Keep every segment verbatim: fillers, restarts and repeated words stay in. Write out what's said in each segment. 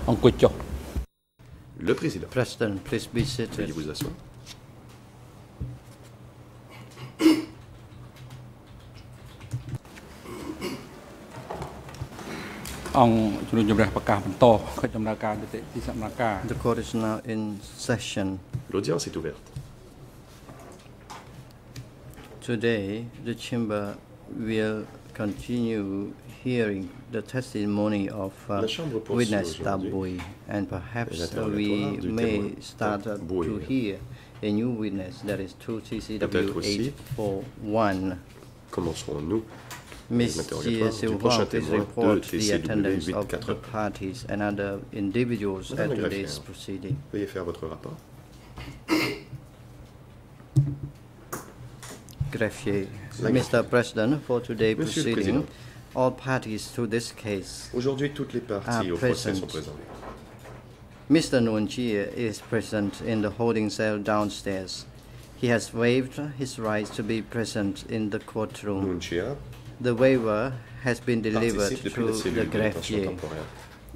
Le président. President, please be seated. Veuillez vous asseoir. The court is now in session. L'audience est ouverte. Today, the chamber will continue hearing the testimony of uh, La Chambre poursuit witness aujourd'hui Tabui, and perhaps uh, l'interrogatoire we du may témoin start uh, Tabui. to hear a new witness, that is two T C W Peut-être aussi eight four one. Commencerons-nous Miz l'interrogatoire Jie du prochain Siu-Huang, please témoin de report T the C W attendance huit of quatre the un. parties and other individuals Madame at la today's greffière, proceeding. veuillez faire votre rapport. Greffier. La Mister greffière. President, for today's Monsieur le proceeding, Président. all parties to this case. Aujourd'hui, toutes les parties Ah, au procès present. sont présentes. Mister Nguyen Chie is present in the holding cell downstairs. He has waived his right to be present in the courtroom. Nguyen Chia The waiver has been delivered participe depuis to la the cellule de détention greffier. temporaire.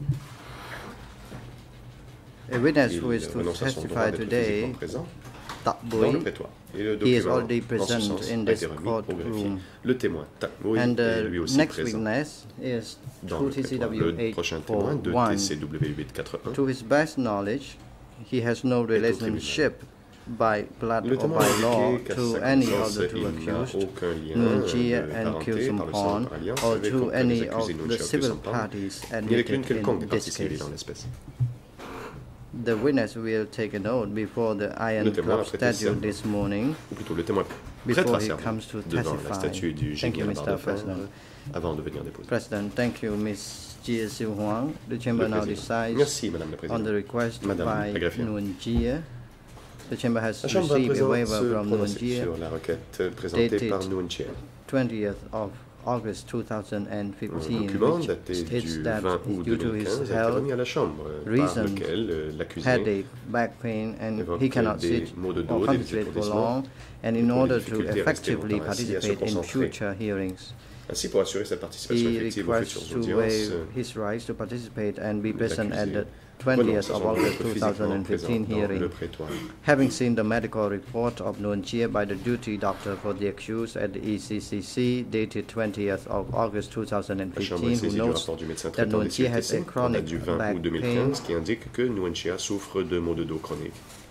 A witness Il who is to renonce à son droit testify d'être today, physiquement présent Tak dans le Bui, prétoire. Et le he is document, already en ce present sens, in a this été remis au greffier. courtroom. Le témoin, Tak Bui, and est the lui aussi next présent witness is dans two le T C prétoire. W Le eight prochain four témoin de one. T C W huit quatre un. To his best knowledge, he has no relationship by blood Le or témoin by a law indiqué qu'à to sa any of connaissance, the two il n'a accused, aucun lien Nguyen Chie de and parenté Khieu par le sang Samphan, par alliance or avec to aucun any des of accusés Nguyen the Chie ou Khieu civil Samphan, parties ni avec admitted une quelconque des in parties this civiles case. en l'espèce. The witness will take a note before the Iron Le témoin Club a prêté statue serment. this morning Ou plutôt, le témoin before prêtera he serment comes to devant la testify. statue du Thank génie you, à la barre de Mister fer President. avant de venir déposer. President, thank you, Miz Jie Siu-Huang. The chamber Le now président. decides Merci, Madame la on the Présidente. request Madame by la greffière. Nguyen Chie. The chamber has La Chambre va received a présent waiver se from Nguyen prononcer Chie sur la requête présentée dated par Nguyen Chie. twentieth of August two thousand Un fifteen, document which daté states du that vingt août due to deux mille his quinze a été health, remis à la Chambre, par reasons, lequel euh, l'accusé headache, back pain, and évoque he cannot des sit maux de dos, or des concentrate for étourdissements, long, and et in pour order des to difficultés à rester effectively longtemps assis et à se participate in concentrer. future hearings. Ainsi, pour assurer sa participation He effective aux requests futures to audiences, waive euh, his rights to participate and be present at the renonce twentieth à of son droit August d'être two physiquement thousand fifteen présent dans le hearing. prétoire. Having seen the medical report of Nguyen Chie by the duty doctor for the accused at the E C C C dated twentieth of August two thousand La Chambre fifteen, est who saisie du notes rapport du médecin that traitant Nguyen des Chie has C T C a en chronic date du vingt back août deux mille pain. quinze qui indique que Nguyen Chie souffre de maux de dos chroniques.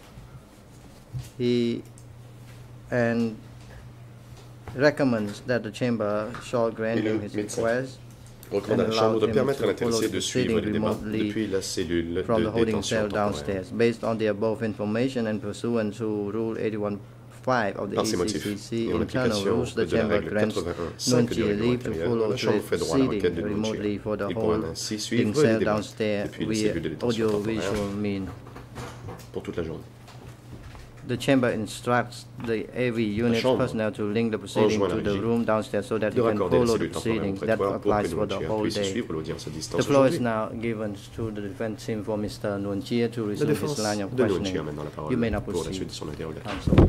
He and recommends that the chamber shall grant Et le him his médecin request recommande à la and Chambre allow de him permettre à to l'intéressé follow de the suivre proceeding les débats remotely depuis la cellule from the de holding détention cell temporaire. downstairs. Based on the above information and pursuant to Rule eighty-one five of the Par ces motifs E C C C et en internal application rules, the de la chamber règle grants quatre-vingt-un Nguyen cinq du Chie règlement leave to intérieur, follow la the Chambre fait droit à la proceeding requête de Nguyen remotely Chie. for the Il pourra whole ainsi holding suivre les cell débats downstairs depuis les via cellules de détention temporaire audio-visual mean. pour toute la journée. The chamber instructs the A V unit Chambre personnel to link the proceeding enjoint la to the régie room downstairs so that de he can raccorder la follow the cellule temporaire au proceedings. That prétoire pour que applies for Nguyen the Chie whole puisse day. suivre l'audience à The distance floor is aujourd'hui. now given to the defense team for Mister Nguyen Chie to La resume his défense line of de Nguyen Chie a questioning. maintenant la parole You may now pour la proceed, suite de son interrogatoire. counsel.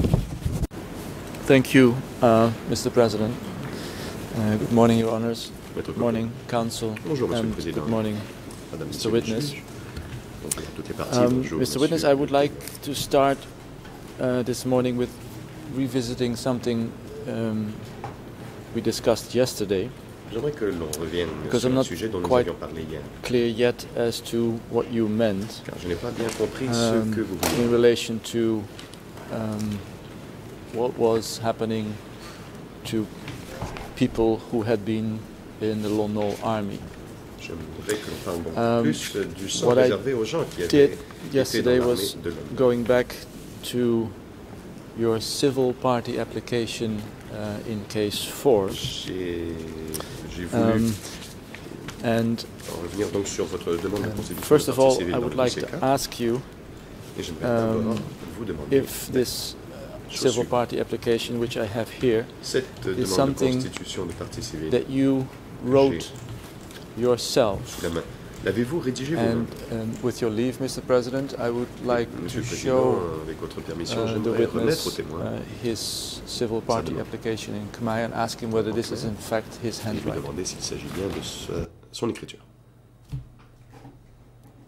Thank you, uh, Mister President. Uh, good morning, Your Honors. Maître Good morning, Counsel. Bonjour, Monsieur le And Président. good morning, Madame, Mister Monsieur le Witness. juge. Bonjour à toutes les parties. Um, Bonjour, Mister Monsieur Witness, le I would like témoin. to start uh, this morning with revisiting something um, we discussed yesterday. J'aimerais que l'on revienne Because sur I'm un not sujet dont nous quite avions parlé hier, clear yet as to what you meant car je n'ai pas bien compris um, ce que vous in voulez. relation to um, what was happening to people who had been in the Lon Nol Army. J'aimerais que l'on parle donc Um, plus du sort what I réservé aux gens qui avaient did été dans yesterday l'armée was de l'homme. going back to your civil party application uh, in case four. J'ai j'ai voulu Um, and en revenir donc sur votre demande de um, constitution first de of partie all, civile I dans would le like to dossier K. ask you Et j'aimerais um, d'abord vous demander if this chose civil suivante. party application, which I have here, Cette demande de something constitution de partie civile, that you wrote yourself. la main, l'avez-vous rédigée And vous-même? um, with your leave, Mister President, I would like Monsieur to le show Président, avec votre permission, uh, the j'aimerais remettre au witness témoin. uh, his civil party demande. application in Khmer and ask him whether this is in fact his Et lui handwriting. demander s'il s'agit bien de sa- son écriture.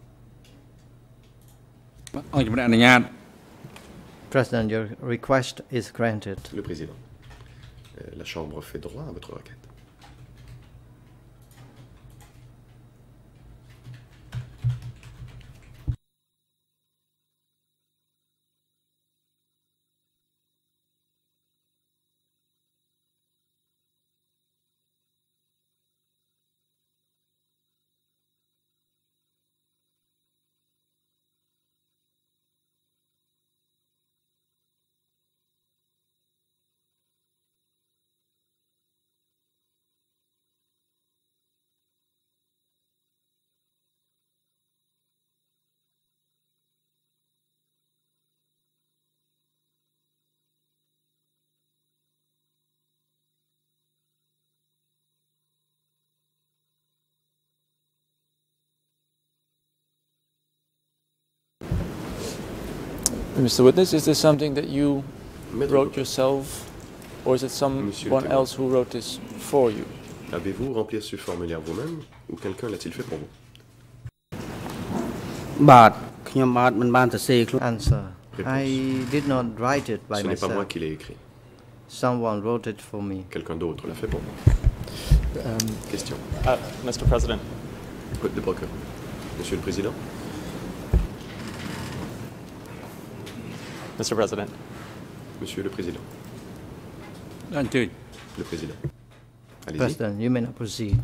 ឲ្យជំនះអនុញ្ញាត President, your request is granted. Le Président. Euh, la Chambre fait droit à votre requête. Mister Witness, is this something that you Maître wrote Coppe, yourself, or is it Monsieur le someone témoin. else who wrote this for you? avez-vous rempli ce formulaire vous-même ou quelqu'un l'a-t-il fait pour vous? បាទខ្ញុំបាទមិនបានសរសេរខ្លួន Answer. Réponse. I did not write it by Ce n'est pas moi myself. qui l'ai écrit. Someone wrote it for me. Quelqu'un d'autre l'a fait pour moi. Um, Question. Uh, Mister President, Code de procureur. Monsieur le Président. Mister President, Monsieur le Président. អញ្ជើញ Le Président. Allez-y. President, you may not proceed.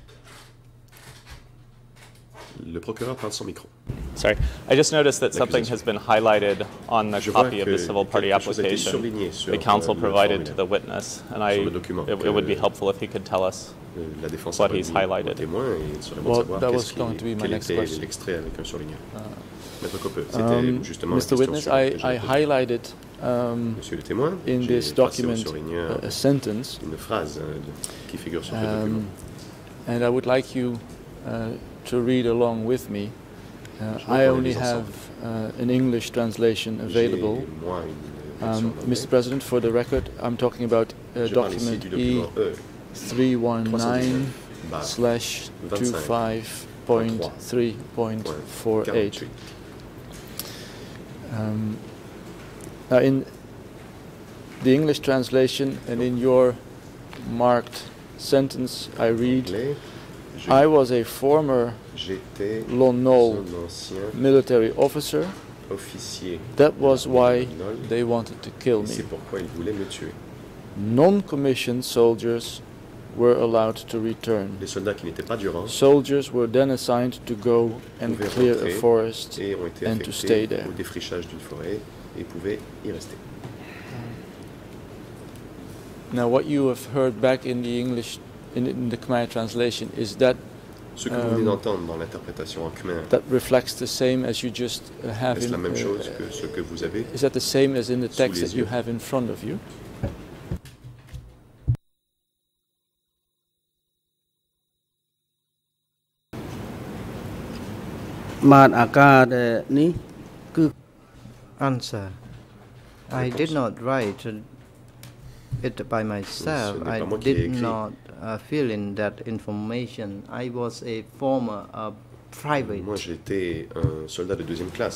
Le procureur parle sans micro. sorry, I just noticed that something has L'accusation. been highlighted on the Je vois copy of que the civil party quelque chose a été application surligné sur, the council euh, le provided to formulaire. the witness, and I, Sur le document it, it would be que- helpful if he could tell us. Euh, La défense What a he's remis highlighted. au témoin et il serait bon Well, de savoir that qu'est-ce was qui- going to be my quel next était question. l'extrait avec un surligneur. Maître Coppe, c'était um, justement la Mister question Witness, sur I, laquelle I j'ai posé. highlighted um, Monsieur le témoin, in j'ai this tracé au document surligneur a, a sentence, une phrase hein, de- qui figure sur ce document. um, and I would like you uh, to read along with me. Uh, Je veux I qu'on only les lise have uh, an English translation J'ai, available. moi, une version Um, en anglais. Mister President, for the record, I'm talking about uh, Je parle ici document du E document E three one nine barre slash two five point three point four eight. quarante-huit. Um, now in the English translation and in your marked sentence, I read, Anglais, je- I was a former J'étais Lon Nol un ancien military officer. officier. That was why Lon Nol. they wanted to kill Et c'est me. pourquoi ils voulaient me tuer. Non-commissioned soldiers were allowed to return. Les soldats qui n'étaient pas du rang Soldiers were then assigned to go and pouvaient clear a rentrer forest et ont été and to stay affectés there. au défrichage d'une forêt et pouvaient y rester. Now, what you have heard back in the English, in, in the Khmer translation, is that Ce que vous venez Um, d'entendre dans l'interprétation en khmer, that reflects the same as you just uh, have est-ce in. la même uh, chose que ce que vous avez? Is that the same as in the Sous text les that you yeux. have in front of you? បាទអាការដែលនេះគឺ Answer. I did not write it by myself. Ce n'est I pas moi qui l'ai did écrit. not uh, fill in that information. I was a former uh, private. Moi, j'étais un soldat de deuxième classe.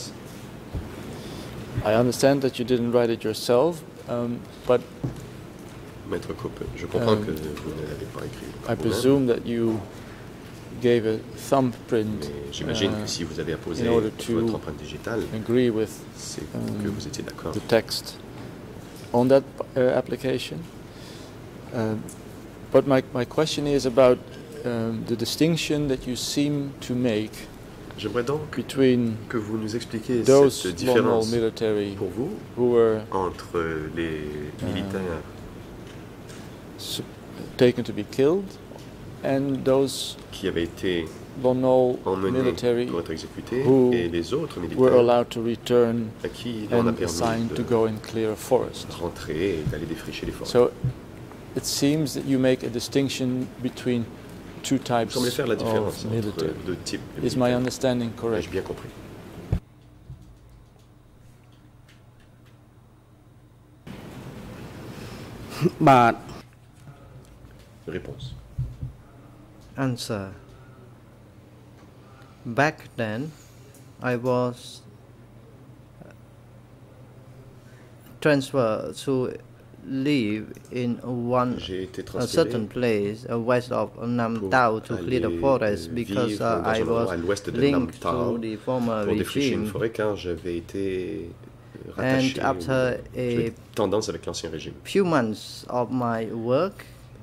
I understand that you didn't write it yourself, um, but Maître Coppe, je comprends Um, que vous ne l'avez pas écrit. I vous-même, presume that you gave a thumbprint mais j'imagine uh, que si vous avez apposé in order to votre empreinte digitale, agree with c'est um, que vous étiez d'accord. the text on that uh, application. Um, but my, my question is about um, the distinction that you seem to make J'aimerais donc between que vous nous expliquiez those cette Lon Nol différence military pour vous who were entre les militaires su- taken to be killed and those qui avaient été Lon Nol emmenés military pour être exécutés who et les autres were militaires allowed to return à qui on a and permis assigned to de go and clear a forest. rentrer et d'aller défricher les forêts. So it seems that you make a distinction between two Vous types semblez faire la différence of entre military. deux types de Is my militaires. understanding Ai-je correct? bien compris? បាទ Réponse. Answer. Back then, I was transferred to live in one J'ai été a certain transféré place uh, west of Nam pour Tao to clear the aller, forest euh, because vivre uh, dans I un endroit was à l'ouest de Nam linked Tao to the former pour défricher une regime. forêt car j'avais été And rattaché, after ou, j'avais a tendance avec l'ancien régime. few months of my work,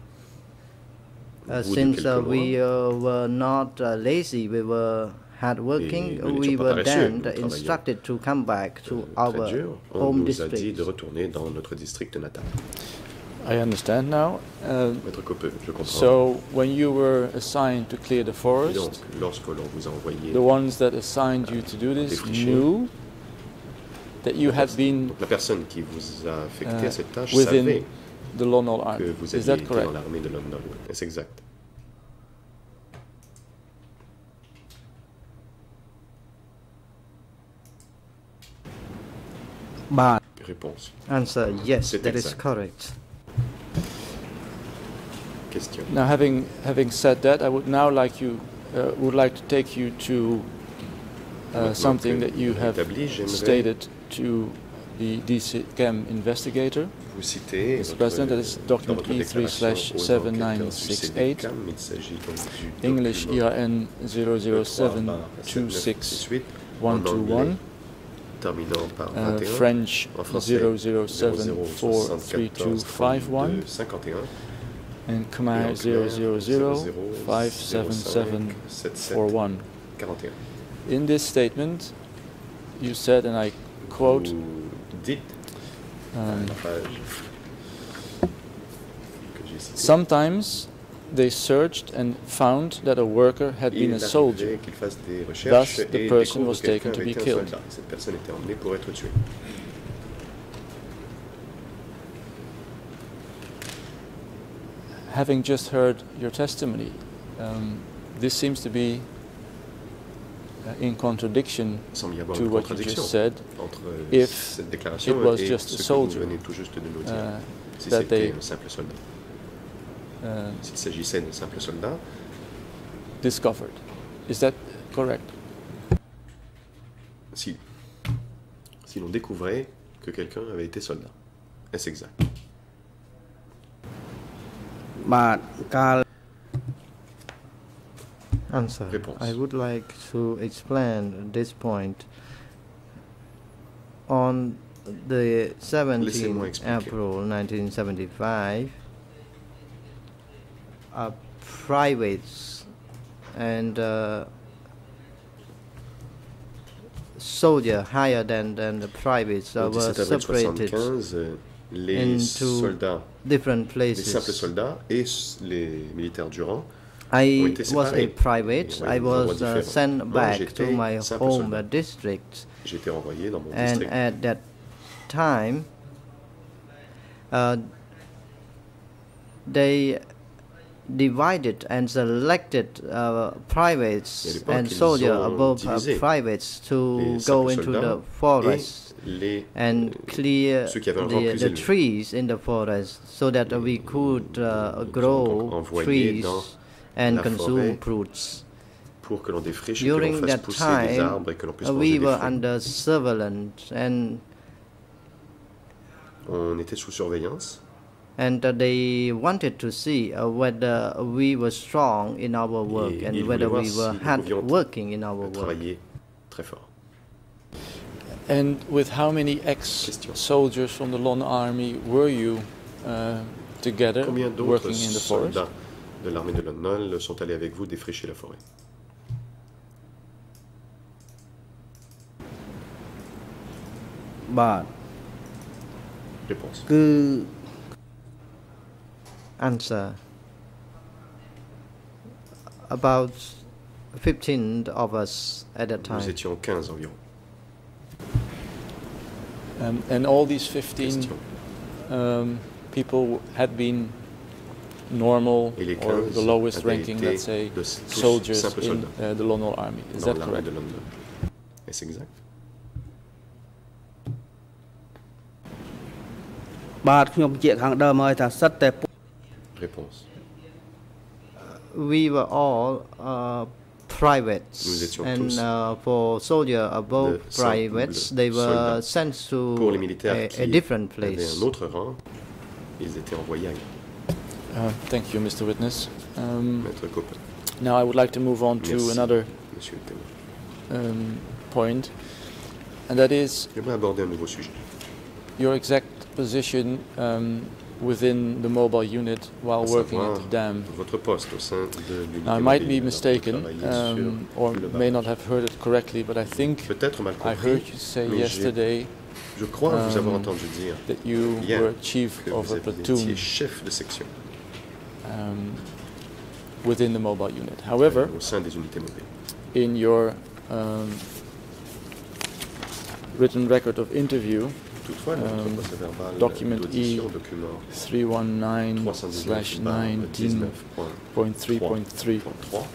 Au uh, bout de since quelques uh, mois, we uh, were not uh, lazy, we were hardworking, Et nous we n'étions pas were paresseux, then nous travaillions. instructed to come back to euh, très our dur, on home nous a dit district. de retourner dans notre district natal. I understand now. Uh, Maître Copeux, je comprends. so when you were assigned to clear the Et donc, forest, lorsque l'on vous a envoyé, the ones that assigned you to do this défricher. knew that you had been donc la personne qui vous a affecté uh, à cette tâche within savait the Lon Nol que Army. vous Is aviez that été correct? dans l'armée de Lon Nol. Est-ce exact? បាទ Réponse. Answer, yes, C'est that is exact. correct. Question. Now, having having said that, I would now like you uh, would like to take you to uh, Maintenant something que that you vous have établi, j'aimerais stated to the D C C A M investigator. vous citer Mister votre- President, that is dans document votre E three déclaration slash aux seven nine enquêteurs du six C D eight, C A M. Il s'agit donc du English E document R N zero zero seven two six one two one, terminant par uh, vingt et un, French en français zero zero seven four three two five one, cinquante et un, and et Khmer en zero clair, zero zero five seven seven four one. quarante et un. In this statement, you said, and I quote, Vous dites um, la page que j'ai citée. sometimes they searched and found that a worker had Il been a arrivait soldier. qu'il fasse des recherches Thus, the et person découvre was que quelqu'un taken to avait be été un killed. soldat. Cette personne était emmenée pour être tuée. Having just heard your testimony, um, this seems to be uh, in contradiction Il semble y avoir to une what you contradiction just said, entre if cette déclaration it was et just ce a que vous soldier, venez tout juste de nous dire. uh, si that c'était they un simple soldat. uh, S'il s'agissait d'un simple soldat, discovered. Is that correct? si, si l'on découvrait que quelqu'un avait été soldat. Est-ce exact? បាទកាល Answer. Réponse. I would like to explain this point. On the Laissez-moi seventeenth expliquer. April nineteen seventy-five, uh, privates and uh, soldier higher than, than the privates uh, Au were dix-sept avril separated soixante-quinze, euh, les into soldats, different les simples places. soldats et s- les militaires du rang ont I été was a séparés. private. Et on I avait des endroits was uh, différents. sent Moi, back j'étais to my simple home soldat. uh, district. J'ai été renvoyé dans mon And district. at that time, uh, they divided and selected uh, privates Et à l'époque, and ils soldiers ont above uh, divisé privates to les go simples into soldats the forest et les, and euh, clear ceux qui avaient un rang the, plus the élevé. trees in the forest so that uh, we could uh, donc grow envoyés trees dans and la consume forêt fruits. pour que l'on défriche et que l'on During fasse that pousser des time, arbres et que l'on puisse uh, manger we des were fruits. under surveillance and On était sous surveillance and uh, they wanted to see uh, whether we were strong in our work Et and ils whether voulaient we voir were si nous hard pouvions working in our à work. travailler très fort. And with how many Question. ex-soldiers from the Lon Army were you uh, together Combien d'autres working in the forest? soldats de l'armée de Lon Nol sont allés avec vous défricher la forêt? បាទ Réponse. គឺ Answer. About fifteen of us at that Nous time. étions quinze environ. Um, and all these fifteen Question. um, people had been normal Et les or quinze the lowest avaient ranking, été let's say, de s- tous soldiers simples in soldats uh, the Lon Nol Army. Is dans that l'armée correct? de Lon Nol. Est-ce exact? បាទខ្ញុំបញ្ជាក់ខាងដើមហើយថាសិតតែពួក Réponse. We were all uh, privates, Nous étions and tous uh, for soldiers above de privates, simples they were soldats. sent to Pour les militaires a, qui a different avaient place. un autre rang, ils étaient envoyés ailleurs. Uh, thank you, Mister Witness. Um, Maître Coppel. now I would like to move on to Merci, another monsieur le témoin. um, point, and that is J'aimerais aborder un nouveau sujet. your exact position um, within the mobile unit while À working at savoir, the dam. votre poste au sein de l'unité Now, I might mobile, be alors que mistaken, vous travaillez um, sur or le may not barrage. have heard it correctly, but I think Peut-être mal I compris, heard you say mais j'ai- yesterday je crois vous avoir um, entendu dire that you hier were chief que of vous a étiez platoon chef de section um, within the mobile unit. However, au sein des unités mobiles. in your um, written record of interview, Toutefois, dans votre Um, procès verbal document d'audition, E document three nineteen slash nineteen point three point three, trois,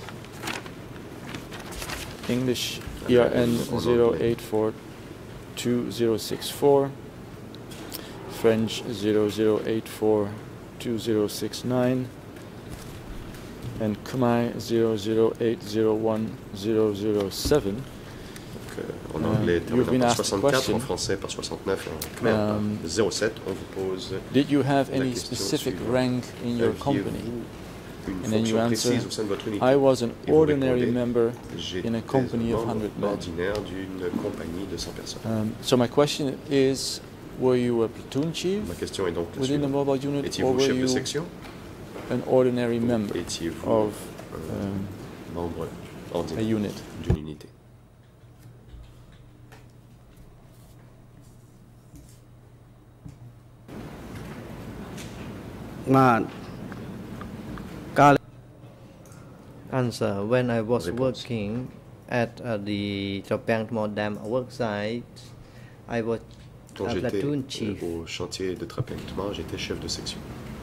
English E R N zero eight four two zero six four, French zero zero eight four two zero six nine, and Khmer zero zero eight zero one zero zero seven. en Uh, anglais you've been terminant par asked a soixante-quatre, question. en français par soixante-neuf et en khmer Um, par zéro sept, on vous pose Did you have La any question specific suivante. rank in your aviez-vous company? une And then you fonction answer, précise au sein de votre unité. I was an Et vous ordinary répondez, member J'étais in a company of membre one hundred men. ordinaire d'une compagnie de cent personnes. Um, so my question is, were you a platoon chief Ma question est donc la within the suivante. mobile unit, or Étiez-vous were chef de you section an ordinary ou member étiez-vous of un um, membre a ordinaire unit? d'une unité? បាទកាល Answer: When I was Réponse. working at uh, the Chopang Tmo Dam work site, I was Quand a j'étais platoon euh, chief. au chantier de Trapentma, j'étais chef de section.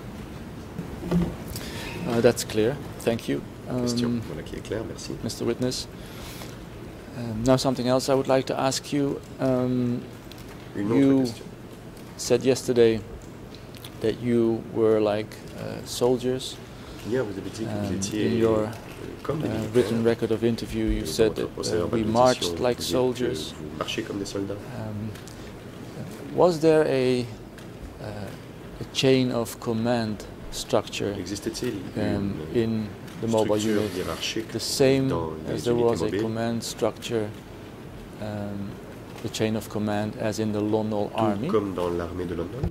Uh, that's clear. Thank you, Question, um, voilà qui est clair, merci. Mister Witness. Um, now something else I would like to ask you. Um, Une autre you question. said yesterday that you were like uh, soldiers. Hier, vous avez dit que vous Um, étiez in your euh, comme des uh, militaires. written record of interview, you Et dans said votre that procès uh, verbal we d'audition, marched vous like disiez que soldiers. Vous marchez comme des soldats. Um, was there a, uh, a chain of command structure Existait-il um, une in the mobile structure unit, hiérarchique the same dans les as there unités was a mobiles, command structure, um, the chain of command as in the Lon Nol tout army? comme dans l'armée de London?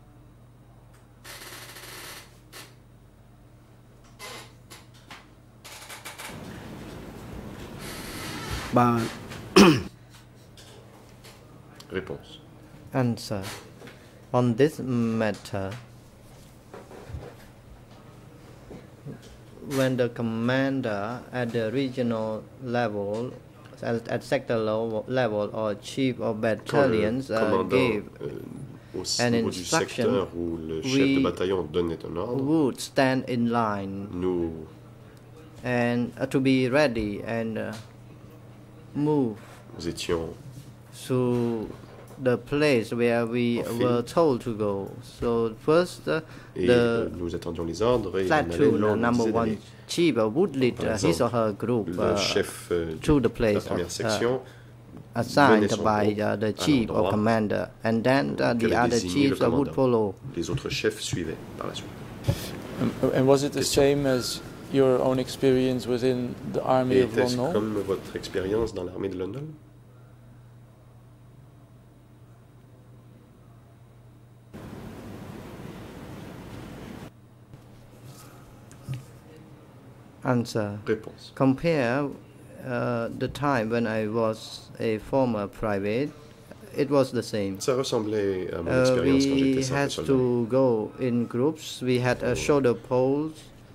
បាទ Réponse. Answer: On this matter, when the commander at the regional level, at, at sector level, level or chief of Quand le battalions uh, commandant gave euh, au an niveau du instruction, secteur où le chef de we bataillon donnait un ordre, would stand in line nous and uh, to be ready and uh, move nous étions to the place where we En were file. told to go. So first, uh, et euh, the nous attendions les ordres et on allait platoon là où uh, on nous number disait one d'aller. chief uh, would lead Par uh, his or exemple, her group Le uh, chef euh, to du- the de place la première uh, section assigned menait son by groupe uh, the à chief or l'endroit commander, and then uh, the qu'avait other désigné chiefs le uh, would commandant. follow. Les autres chefs suivaient par la suite. Um, and was it the Question. same as your own experience within the army Et of Lon était-ce Nol? comme votre expérience dans l'armée de London? Answer: Réponse. Compare uh, the time when I was a former private, it was the same. Ça ressemblait à mon Uh, expérience quand j'étais we simple had soldat. to go in groups. We had uh, shoulder poles,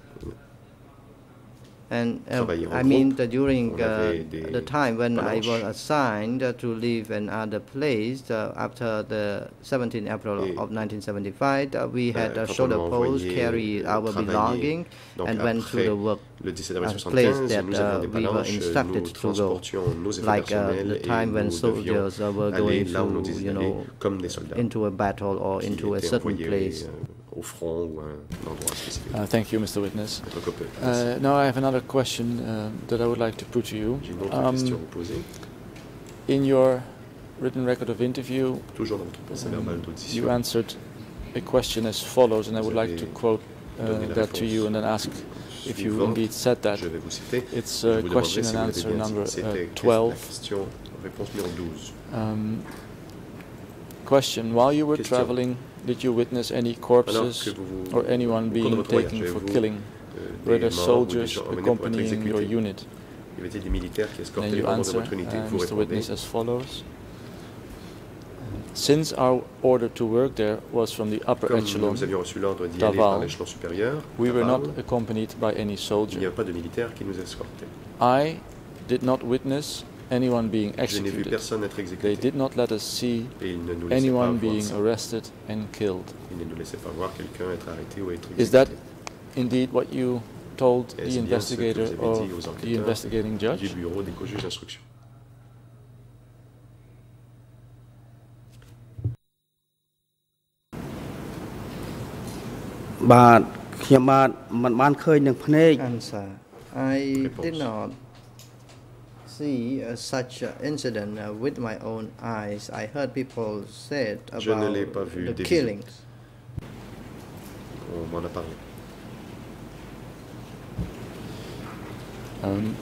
and uh, Travailler en I mean groupe. that during On uh, avait des the time when I was phalanges. assigned uh, to live in other place uh, after the seventeenth April Et, of nineteen seventy-five, uh, we had euh, uh, quand shoulder on m'a poles, envoyé, carry euh, our travailler, belonging, donc and went to après the work le dix-sept avril uh, place soixante-quinze, that nous avions uh, des we were balances, instructed nous to go. transportions nos effets Like uh, personnels the et time when nous devions soldiers uh, were aller going là où nous to, disions you d'aller know, comme des soldats into a battle or qui into a étaient certain envoyés place. euh, au front ou à un endroit spécifique. Uh, thank you, Mister Witness. Votre copain. Uh, now I have another question uh, that I would like to put to you. J'ai une autre Um, question à vous poser. in your written record of interview, Toujours dans votre procès verbal um, d'audition. you answered a question as follows, and I Vous would like to avez quote uh, donné la that to réponse you and then ask if you suivante. indeed said that. Je vais vous citer. It's Je uh, vous question demanderai si and vous l'avez answer bien dit. number C'était uh, la twelve. question, réponse numéro douze. Um, question: while you were Question. traveling, did you witness any Alors corpses que vous, vous, or anyone au cours de being votre voyage, taken for avez-vous, killing, euh, whether des morts ou des soldiers gens emmenés pour être accompanying your exécutés? unit? Y avait-il des militaires qui And escortaient then les you membres de answer, votre unité? uh, Vous Mister répondez. Witness, as follows. Since our order to work there was from the upper Comme echelon, nous avions reçu l'ordre d'y aller par l'échelon supérieur, we were Laval, not accompanied by any il n'y soldier. avait pas de militaires qui nous escortaient. I did not witness anyone being Je n'ai vu executed. personne être They exécuté. did not let us see Et ils ne nous laissaient pas anyone voir being ça. arrested and killed. Ils ne nous laissaient pas voir quelqu'un être arrêté ou être Is that exécuté. indeed what you told Est-ce the bien ce que investigator vous avez or dit aux the enquêteurs investigating du judge? bureau des co-juges d'instruction? បាទខ្ញុំបាទមិនបានឃើញនឹងភ្នែក Answer: I did not see uh, such uh, incident uh, with my own eyes. I heard people said Je ne about l'ai pas vu the des killings. On m'en a parlé. Um,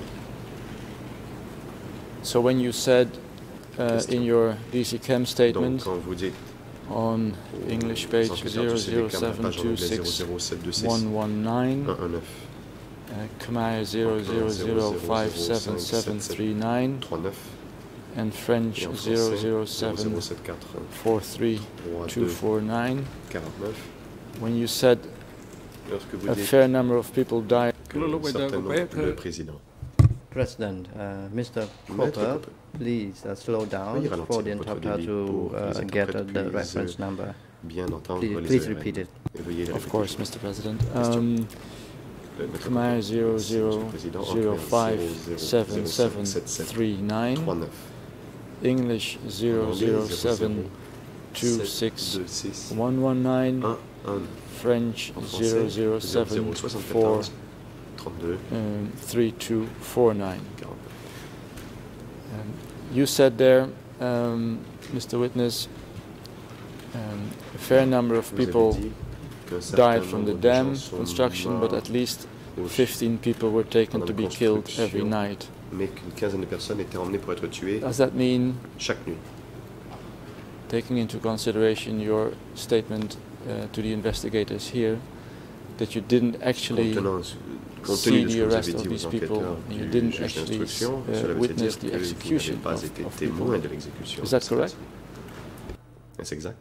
so when you said uh, Question. in your D C Chem Donc, statement quand vous dites on aux English page enquêteurs du C D C A, zero zero seven page en two anglais six zéro zéro sept deux six one one nine, un un neuf uh, Khmer zero zero zero five seven seven three nine, trois neuf and French et en zero français zero zéro seven zéro sept quatre four three trois two deux four nine. quarante-neuf. When you said Lorsque vous a dites fair number of people died, que un certain nombre, le président. President, uh, Mister Maître Cooper, Cooper. please uh, slow down Veuillez for ralentir the votre interpreter débit to pour que les uh, get uh, interprètes the puissent, reference number. Bien entendre Please, les please O R L. repeat it. Et veuillez les of répéter. course, Mister President. Question. Um, Le maître Khmer Cooper. zero Merci, zero Monsieur le Président. zero Khmer five zéro zéro seven zéro seven sept sept three nine, trois neuf English zero zero seven two six deux six one one nine, un un French en zero français zero seven four soixante-quatorze trente-deux um, three two four nine. quarante-neuf. Um, you said there, um, Mister Witness, um, a fair number of Vous avez people dit qu'un certain died from the nombre de gens dam sont construction, but morts at least au- fifteen people were taken pendant to la be killed construction. every night. mais qu'une quinzaine de personnes étaient emmenées pour être tuées Does that mean, chaque nuit. taking into consideration your statement uh, to the investigators here, that you didn't actually Compte compte see tenu de ce the que vous arrest avez of dit these aux people enquêteurs and you du didn't juge actually d'instruction, uh, cela veut witness dire the que vous execution n'avez pas of, été of témoin people? de l'exécution. Is that de correct? Strasbourg. Est-ce exact?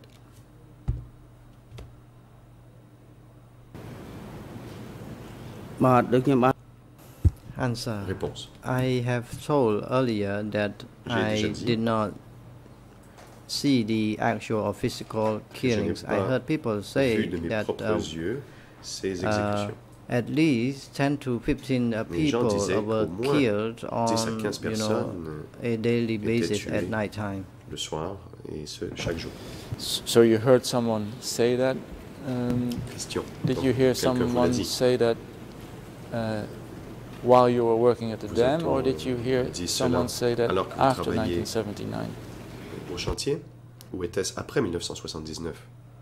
បាទដូចខ្ញុំបាន Answer: Réponse. I have told earlier that J'ai I déjà dit did not see the actual or physical Je n'ai killings. I pas heard people vu say de mes that propres uh, yeux ces uh, exécutions. at least ten to fifteen uh, Les gens people disaient uh, were qu'au moins killed dix à on quinze you know personnes a daily étaient basis tuées. at night time. le soir et ce chaque jour. S- So you heard someone say that? Um, Question. did Donc, you hear quelqu'un vous l'a someone dit. say that uh, while you were working at the Vous dam, êtes or au- did you hear dit someone cela say that alors que vous after travailliez nineteen seventy-nine? Au chantier ou était-ce après mille neuf cent soixante-dix-neuf?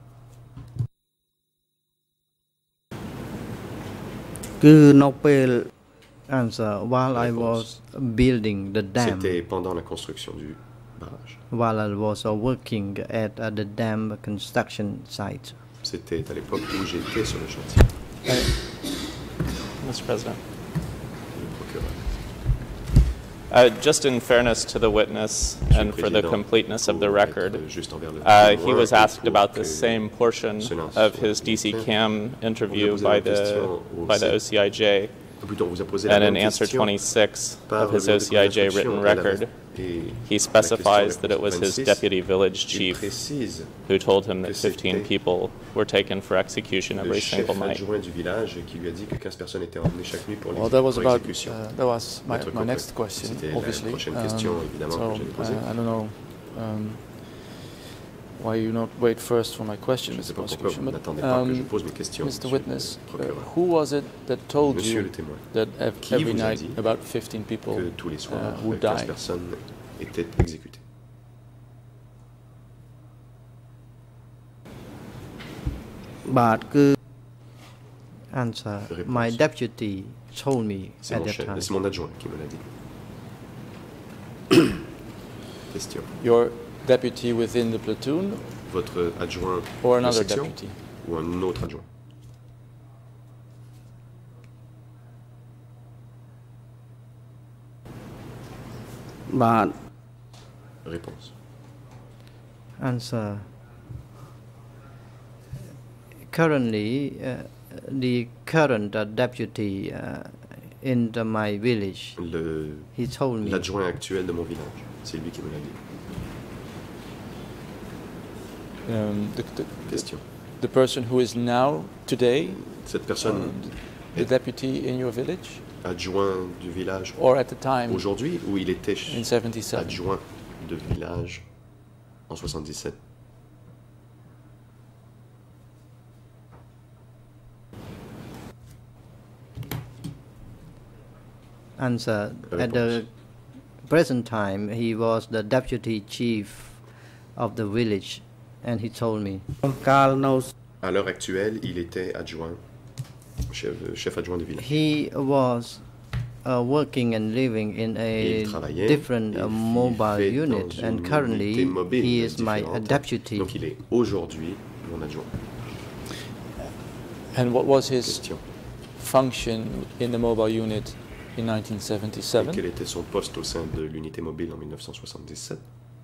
គឺនៅពេល Answer: While I was building the dam, C'était pendant la construction du barrage. while I was uh, working at uh, the dam construction site. C'était à l'époque où j'étais sur le chantier. Mister President. Le procureur. Uh, just in fairness to the witness Monsieur and le for the Président, completeness of the pour record, être juste envers le uh, he témoin was et asked pour about que the same portion cela of soit his D C clair. Cam interview On lui a posé by la the question au by the C- O C I J, Plutôt, on vous a posé la and in même answer question twenty-six par of le his bureau O de C I J construction written et la- record. et He la specifies question that it was his vingt-six, deputy village il chief précise who told him that que c'était fifteen people were taken for execution le every chef single night. adjoint du village qui lui a dit que quinze personnes étaient emmenées chaque nuit pour, Well, that was pour about. l'exécution. Uh, that was my, Notre my copain. next question, C'était la obviously. prochaine question, évidemment, so, que j'allais poser. uh, I don't know. Um, why you not wait first for my question, Je ne sais Mister pas pourquoi Prosecution. vous but, n'attendez pas que je um, pose mes questions, Mister monsieur Witness, le uh, procureur. who was it that told Monsieur you le témoin, that ev- qui every vous a night dit about fifteen people que tous les soirs, uh, would quinze die? personnes étaient exécutées? បាទគឺ Answer. Réponse. My deputy told me C'est at mon that chef, time. c'est mon adjoint qui me l'a dit. Question. Your deputy within the platoon Votre adjoint or de another section deputy? ou un autre adjoint? បាទ Réponse. Answer. Currently, uh, the current uh, deputy uh, in the, my village, Le- he told me. L'adjoint actuel de mon village, c'est lui qui me l'a dit. Um, the, the, Question. the person who is now, today, Cette personne, um, the deputy in your village, adjoint du village or at the time aujourd'hui, ou il était in seventy-seven? adjoint de village en soixante-dix-sept? Answer. At Réponse. the present time, he was the deputy chief of the village, and he told me. កាលនៅ À l'heure actuelle, il était adjoint, chef, chef adjoint de village. He was uh, working and living in Et a il travaillait different et uh, mobile vivait unit, dans and une currently unité mobile he is my uh, différente. deputy. Donc il est aujourd'hui mon adjoint. And what was his Question. function in the mobile unit in nineteen Et seventy-seven? quel était son poste au sein de l'unité mobile en mille neuf cent soixante-dix-sept?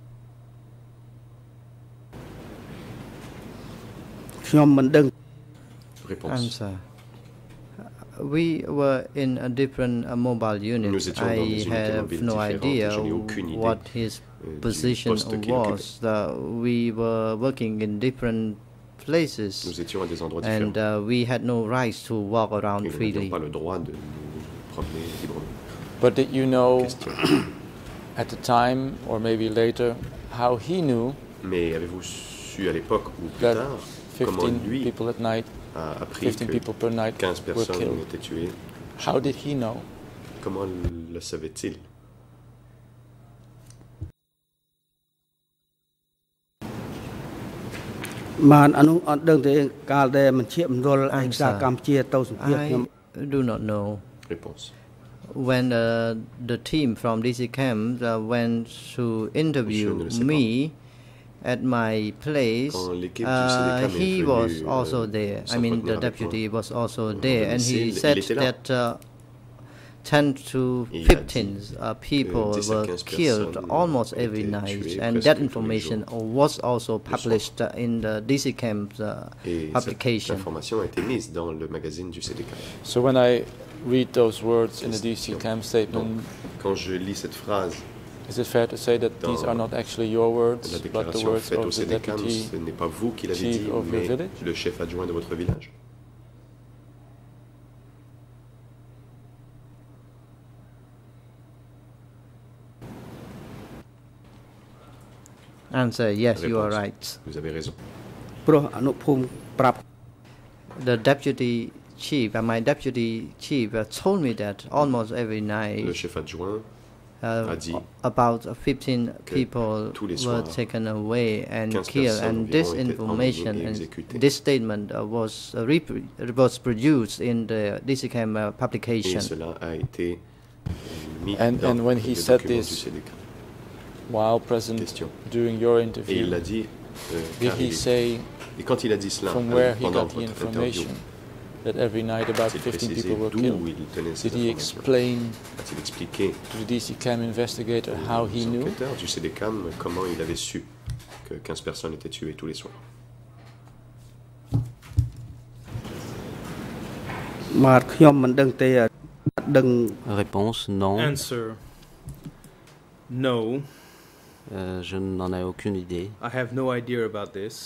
ខ្ញុំមិនដឹង Réponse. Answer. We were in a different uh, mobile unit. Nous étions dans des I unités have mobiles no différentes. idea Je n'ai aucune idée, what his euh, du position poste qu'il was. Uh, we were working in different places, Nous étions à des endroits and différents. uh, we had no rights to walk around Et nous n'avions freely. pas le droit de nous promener librement. But did you know Question. at the time, or maybe later, how he knew Mais avez-vous su à l'époque ou plus that tard comment fifteen lui people at night, a appris fifteen que people per night quinze were personnes killed? étaient tuées? How did he know? Comment le savait-il? បានអានោះអត់ដឹងទេកាលដែលមិនជាមណ្ឌលឯកសារកម្ពុជាទៅសម្ភាសខ្ញុំ I do not know. Réponse. When uh, the team from D C camp uh, went to interview Monsieur ne le sait me at my place, Quand l'équipe du uh, Sénécam est he venue, was euh, also there. I mean, s'entretenir the avec deputy moi, was also euh, there, au and he domicile, said il était là. that uh, ten to Et il a fifteen uh, people dix à were quinze killed personnes almost ont every été night, tuées and presque that tous les information jours. was also published uh, in the D C camp's uh, Et cette publication. information a été mise dans le magazine du C D K. So when I read those words in the D C camp statement, Donc, quand je lis cette phrase, is it fair to say that these dans are not actually your words, la but the déclaration words faite au of the C D K, deputy? ce n'est pas vous qui l'avez chief dit, of your mais village? le chef adjoint de votre village? Answer: Yes, you are Réponse. right. Vous avez raison. ព្រោះអនុភូមិប្រាប់ The deputy chief, uh, my deputy chief, uh, told me that almost every Le night chef adjoint uh, a dit about uh, fifteen que people tous les were soirs, taken away and quinze killed, personnes and environ this étaient information emmenées et and exécutées. this statement uh, was uh, repro- was produced in the D C CAM uh, Et publication. cela a été euh, mis And- dans and when he le said document this, du C D K. While present Question. during your Et il interview, l'a dit, euh, did car he il est- say et quand il a dit cela from euh, where he pendant got the votre interview, information that every night about a-t-il fifteen précisé people were d'où killed? il tenait ces Did he informations? explain A-t-il expliqué to the D C CAM investigator how he aux knew? enquêteurs du C D C A M comment il avait su que quinze personnes étaient tuées tous les soirs? បាទខ្ញុំមិនដឹងទេអត់ដឹង Réponse non. Answer: No, Euh, je n'en ai aucune idée. I have no idea about this.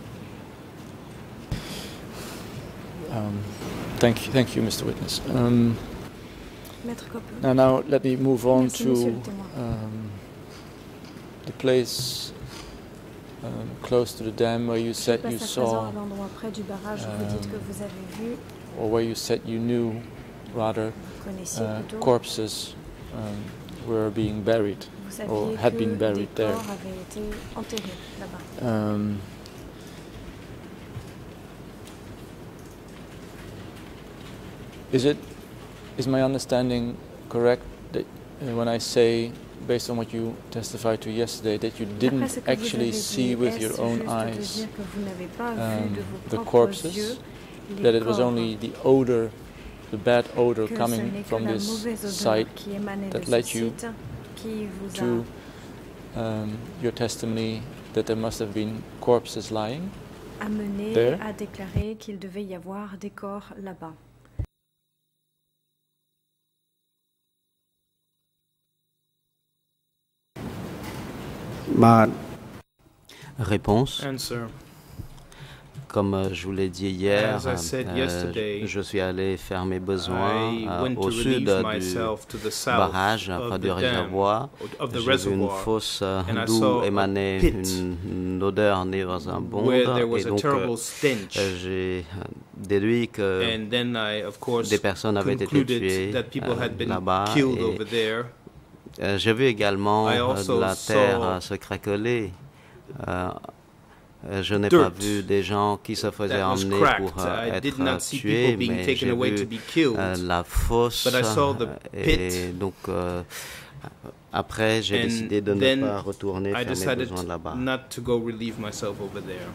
Um, thank you, thank you, Mister Witness. Um, Maître Coppel. now, now let me move on Merci, to monsieur le témoin. um, the place um, close to the dam where you Je said passe you à présent saw, à l'endroit près du barrage où vous dites que vous avez vu, or where you said you knew, rather, vous connaissiez uh, plutôt, corpses um, were being buried vous or saviez had que been des buried there. corps avaient été enterrés là-bas. Um, is it, is my understanding correct that uh, when I say, based on what you testified to yesterday, that you didn't D'après ce que vous actually avez see dit, with your est-ce own juste de eyes dire que vous n'avez pas vu um, de vos the propres corpses, yeux les that it was corps, only the odor, the bad odor que ce coming n'est que from la this mauvaise odeur site qui émanait de that ce led you site qui vous to a um, your testimony that there must have been corpses lying? amené there? à déclarer qu'il devait y avoir des corps là-bas. បាទ Réponse. Answer. Comme euh, je vous l'ai dit hier, As I said euh, yesterday, je suis allé faire mes besoins I euh, went to au sud relieve du myself to the south barrage, of près the du dam, réservoir. of the J'ai vu une reservoir, fosse euh, and I d'où saw a émanait pit une, une odeur nauséabonde. where there was Et a donc, euh, terrible stench. euh, j'ai euh, déduit que And then I, of course, des personnes avaient été concluded tuées that people euh, had been là-bas. killed Et, over there. euh, j'ai vu également I euh, also de la saw terre euh, se craqueler. Euh, euh, je n'ai dirt pas vu des gens qui se faisaient that was emmener cracked. pour euh, I être did not see tués, people being mais taken j'ai away to vu be killed. euh, la fosse. But I saw the Et pit. donc, euh, après, j'ai And décidé de ne then pas retourner I faire mes decided besoins là-bas. not to go relieve myself over there.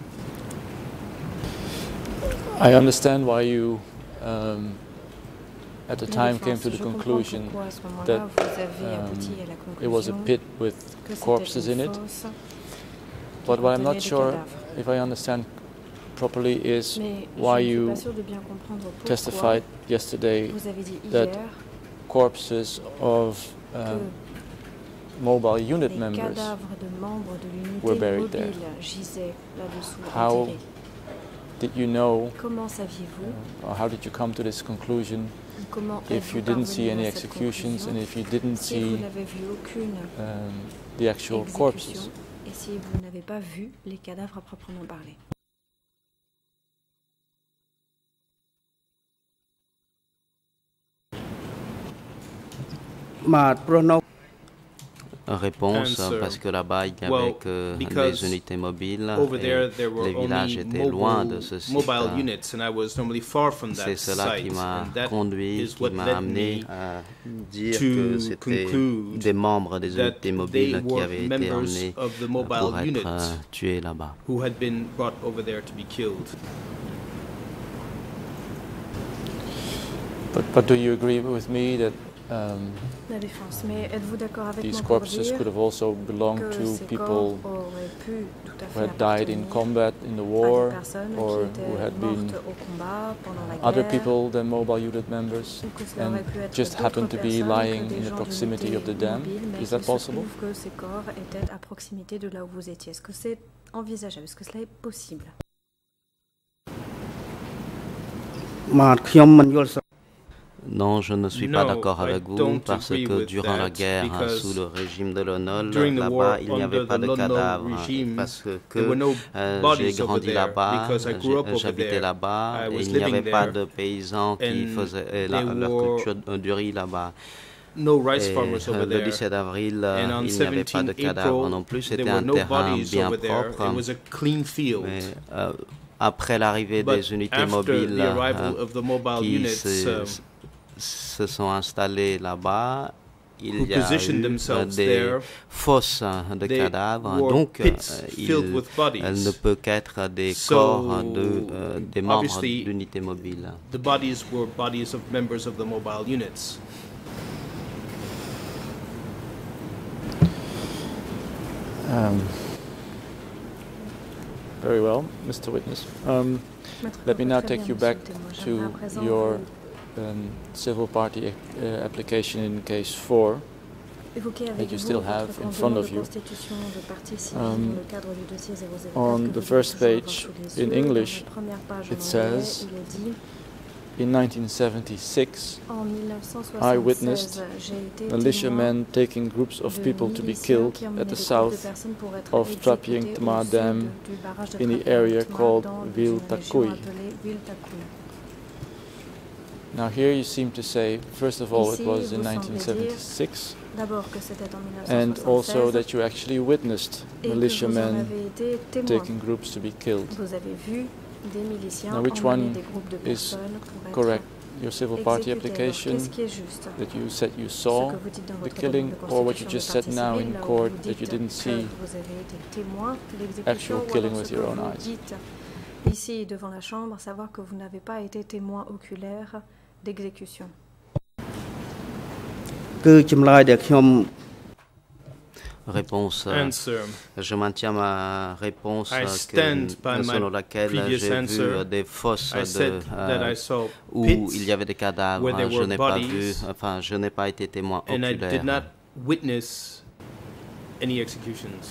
I understand why you, um, at the La time, came défense, to the je comprends conclusion pourquoi à ce moment-là that vous avez um, abouti à la it was a conclusion pit with que c'était corpses une in it. fosse But what I'm contenait not des sure cadavres. if I understand properly is Mais why je ne suis you pas sûre de bien comprendre pourquoi testified yesterday vous avez dit that hier corpses of um, que mobile unit les members. cadavres de membres de were l'unité buried mobile there. gisaient là-dessous How enterrés. did you know, Comment saviez-vous uh, or how did you come to this conclusion Comment if êtes-vous you didn't see parvenu any à cette executions conclusion and if you didn't si vous see n'avez vu aucune um, the actual corpses? exécution et si vous n'avez pas vu les cadavres à proprement parler? បាទព្រោះនៅ Réponse, Answer. parce que là-bas, il n'y avait Well, que because des unités mobiles Over there, et there were les villages only étaient loin de mobile, ce site. mobile units, and I was normally far from that C'est cela qui site, m'a and that conduit, is qui what m'a led amené me à dire to que c'était conclude des membres des that unités they mobiles qui were avaient été members emmenés of the mobile pour être unit euh, tués là-bas. who had been brought over there to be killed. But, but do you agree with me that um, La défense. Mais êtes-vous d'accord avec these moi pour corpses dire could have also belonged que to ces people corps auraient pu tout à who fait had died in appartenir combat in the à war, des personnes or qui who étaient had been mortes au combat pendant la other guerre, people than mobile unit members ou que cela and aurait pu être just d'autres happened to be personnes lying que des in the gens proximity d'unités of the dam? mobiles, mais Is that il se possible? trouve que ces corps étaient à proximité de là où vous étiez. Est-ce que c'est envisageable? Est-ce que cela est possible? បាទខ្ញុំមិនយល់ Non, je ne suis pas No, d'accord I avec vous don't parce agree que with durant la that, guerre because sous le régime de l'ONOL, during the war là-bas, il n'y avait under pas the de Lon Nol cadavres regime, parce que, que there were no euh, j'ai bodies over grandi there là-bas, because I grew up j'ai- over j'habitais there. là-bas I et was il n'y avait living pas there, de paysans qui and faisaient euh, la- they leur were culture du riz là-bas. no rice Et farmers euh, over le there. dix-sept avril, And euh, on il n'y avait pas de seventeenth cadavres April, non plus, there c'était were un no terrain bodies bien over there. propre. It was a clean field. Mais, euh, après l'arrivée But des unités after mobiles the arrival euh, of the mobile qui units, se, um, se sont installés là-bas, il who y a positioned eu euh, themselves des there, fosses de they cadavres, were donc euh, pits filled il with elle ne bodies. peut qu'être des So, corps de, euh, des membres obviously, d'unités mobiles. The bodies were bodies of members of the mobile units. Um, very well, Mister Witness. Um, let me now take you back to your um, civil party uh, application in case four. that you still have in front of you. Um, on the first page in English, it says, in nineteen seventy-six, En I mille neuf cent witnessed soixante-seize, j'ai été témoin militiamen taking groups of de people to be miliciens killed qui at emmenaient the des groupes de south personnes pour être of exécutés Trapieng au Tma sud Dam du barrage de in the Trapieng area Tma called dans une Ville région Takui. appelée Ville Takui. Now here you seem to say, first of all, Ici, it was vous in semblez nineteen seventy-six, D'abord que c'était en and also mille neuf cent soixante-seize that you actually witnessed et que vous en militiamen avez été témoin. taking groups to be killed. Vous avez vu des miliciens Now, which emmener one des groupes de is personnes pour être correct? Your civil party exécutés. Alors, application qu'est-ce qui est juste? that you said you Ce saw que vous dites dans the votre killing, demande de or what you constitution just de said partie now civile, in là où court vous that you dites didn't que see vous avez été témoin de l'exécution, actual ou killing alors with ce your que own vous eyes? dites ici devant la Chambre, savoir que vous n'avez pas été témoin oculaire d'exécution. គឺចម្លើយដែលខ្ញុំ Réponse. euh, Answer. Je maintiens ma réponse I euh, stand que, by euh, selon my laquelle previous j'ai vu answer. euh, des fosses I de, said that euh, I saw où pits il y avait des cadavres. where there Je were n'ai pas vu, bodies, enfin, je n'ai pas été témoin and I oculaire. did not witness any executions.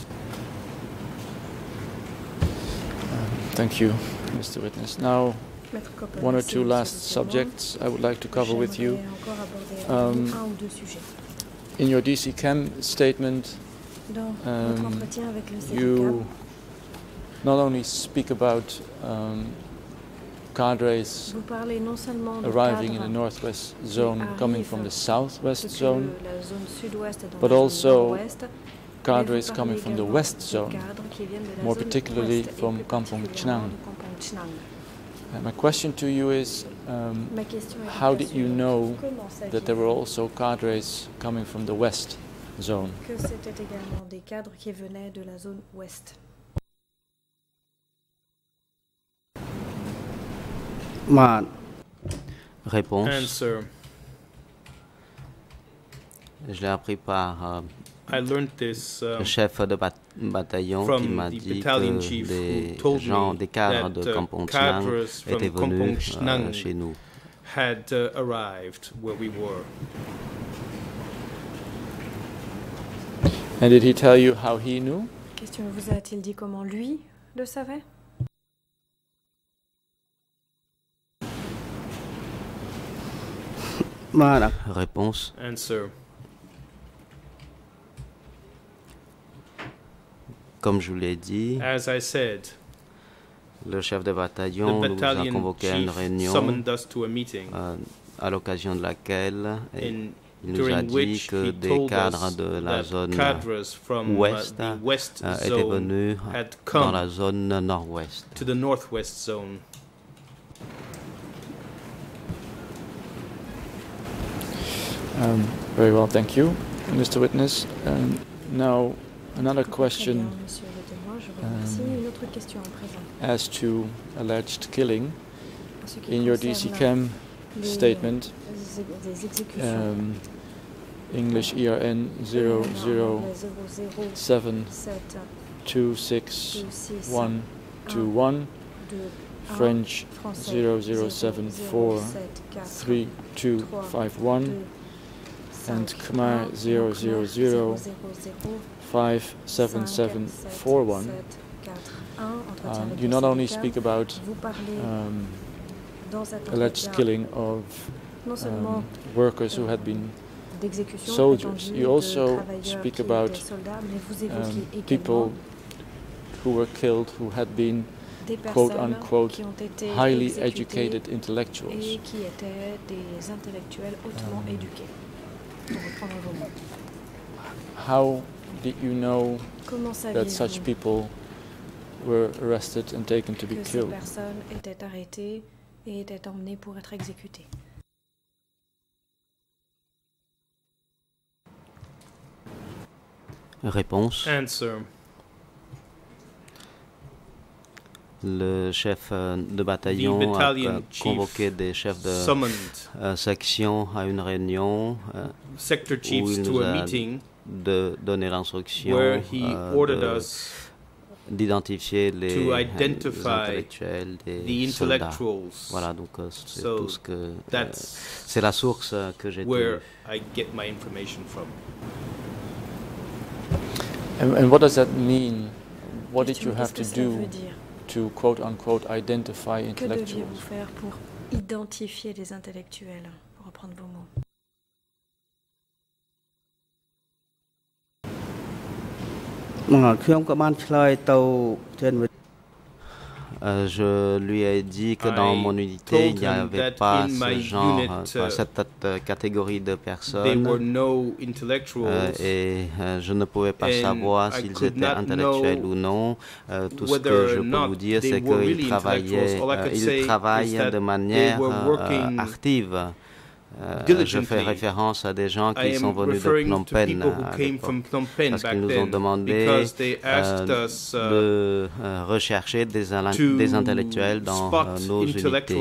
Thank you, Mister Witness. Now, Maître Coppel, one or merci, two monsieur last le témoin. subjects I would like to cover with you. J'aimerais encore aborder Um, avec vous un ou deux sujets. In your D C Chem statement, Dans um, votre entretien avec le syndicat, you not only speak about um, cadres vous parlez non seulement de arriving in the cadres northwest zone coming from the southwest depuis zone, la zone sud-ouest et dans but la zone also nord-ouest, mais vous cadres parlez coming from the également west de zone, cadres qui viennent de la more zone particularly ouest et from plus Kampong particulièrement Chhnang. de Kampong Chhnang. Uh, my question to you is, um, Ma question est how donc did la you suivante. know Comment that there were saviez-vous also cadres coming from the west zone? que c'était également des cadres qui venaient de la zone ouest? បាទ Réponse. Answer. Je l'ai appris par euh, I learned this le um, chef de bat- bataillon qui from m'a the dit battalion que chief des who told gens, me des cadres that de uh, Kampong Chhnang cadres from étaient Kampong venus euh, Chhnang chez nous. had uh, arrived where we were. And did he tell you how he knew? Question, vous a-t-il dit comment lui le savait? បាទ Réponse. Answer. Comme je vous l'ai dit, As I said, le chef de the bataillon nous a battalion convoqué à une chief réunion summoned us to a meeting euh, à l'occasion de laquelle eh, in, il nous a during dit which que he des told cadres us de la that zone cadres from uh, ouest the west euh, étaient zone venus had dans come la zone nord-ouest. to the northwest zone. Um, very well, thank you, Mister Witness. Um, now, another Très question bien, monsieur le témoin, je vous remercie. um, Une autre question à présent. as to alleged killing. En ce qui In your D C concerne Chem les, statement, euh, des exécutions, um, English E R N zero zero seven two six one two one, French zero zero seven four three two five one, and Khmer zero zero zero five seven seven four one. Um, you not only speak about vous parlez um, dans cet alleged entretien killing of non seulement um, workers who had been d'exécution soldiers, prétendue you de also travailleurs speak qui about étaient soldats, mais vous um, évoquez people également who were killed who had been des quote personnes unquote qui ont été highly exécutées educated intellectuals. et qui étaient des intellectuels hautement Um, éduqués. Pour reprendre vos mots. How did you know Comment that such saviez-vous people were arrested and taken to be que ces killed? personnes étaient arrêtées et étaient emmenées pour être exécutées? Réponse. Answer. Le chef euh, de bataillon The a battalion euh, chief convoqué des chefs de summoned euh, section à une réunion euh, sector où chiefs il to nous a a meeting de donner l'instruction where he euh, ordered de- us d'identifier les, to euh, les identify intellectuels the des soldats. intellectuals. Voilà, donc euh, c'est So tout ce que euh, that's c'est la source euh, que j'ai where tenue. I get my information from. And, and what does that mean? What did Question, you have qu'est-ce to que cela do veut dire? to quote unquote identify Que intellectuals? deviez-vous faire pour identifier les intellectuels, pour reprendre vos mots. Euh, je lui ai dit que dans mon unité, il n'y avait pas ce genre, euh, cette euh, catégorie de personnes euh, et euh, je ne pouvais pas savoir s'ils étaient intellectuels ou non. Euh, tout ce que je peux vous dire, c'est qu'ils travaillaient, euh, ils travaillent de manière euh, active. Euh, je fais référence à des gens qui sont venus de Phnom Penh à l'époque, parce qu'ils nous ont demandé euh, de euh, rechercher des, des intellectuels dans euh, nos unités.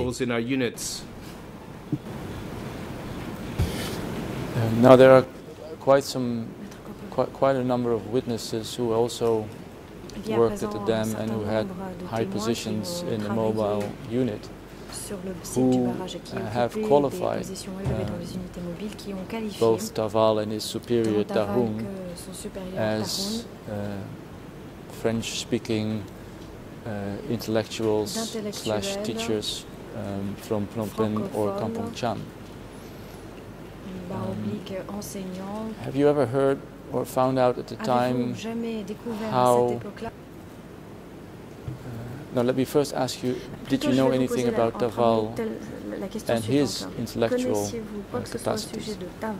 Um, now there are quite some, quite, quite a number of witnesses who also worked at the dam and who had high positions in the mobile unit. Who uh, have qualified uh, both Taval and his superior Tahung as uh, French-speaking uh, intellectuals slash teachers um, from Phnom Penh or Kampong Cham. Um, have you ever heard or found out at the time how Now, let me first ask you, did you know anything about Taval and his intellectual uh, capacities?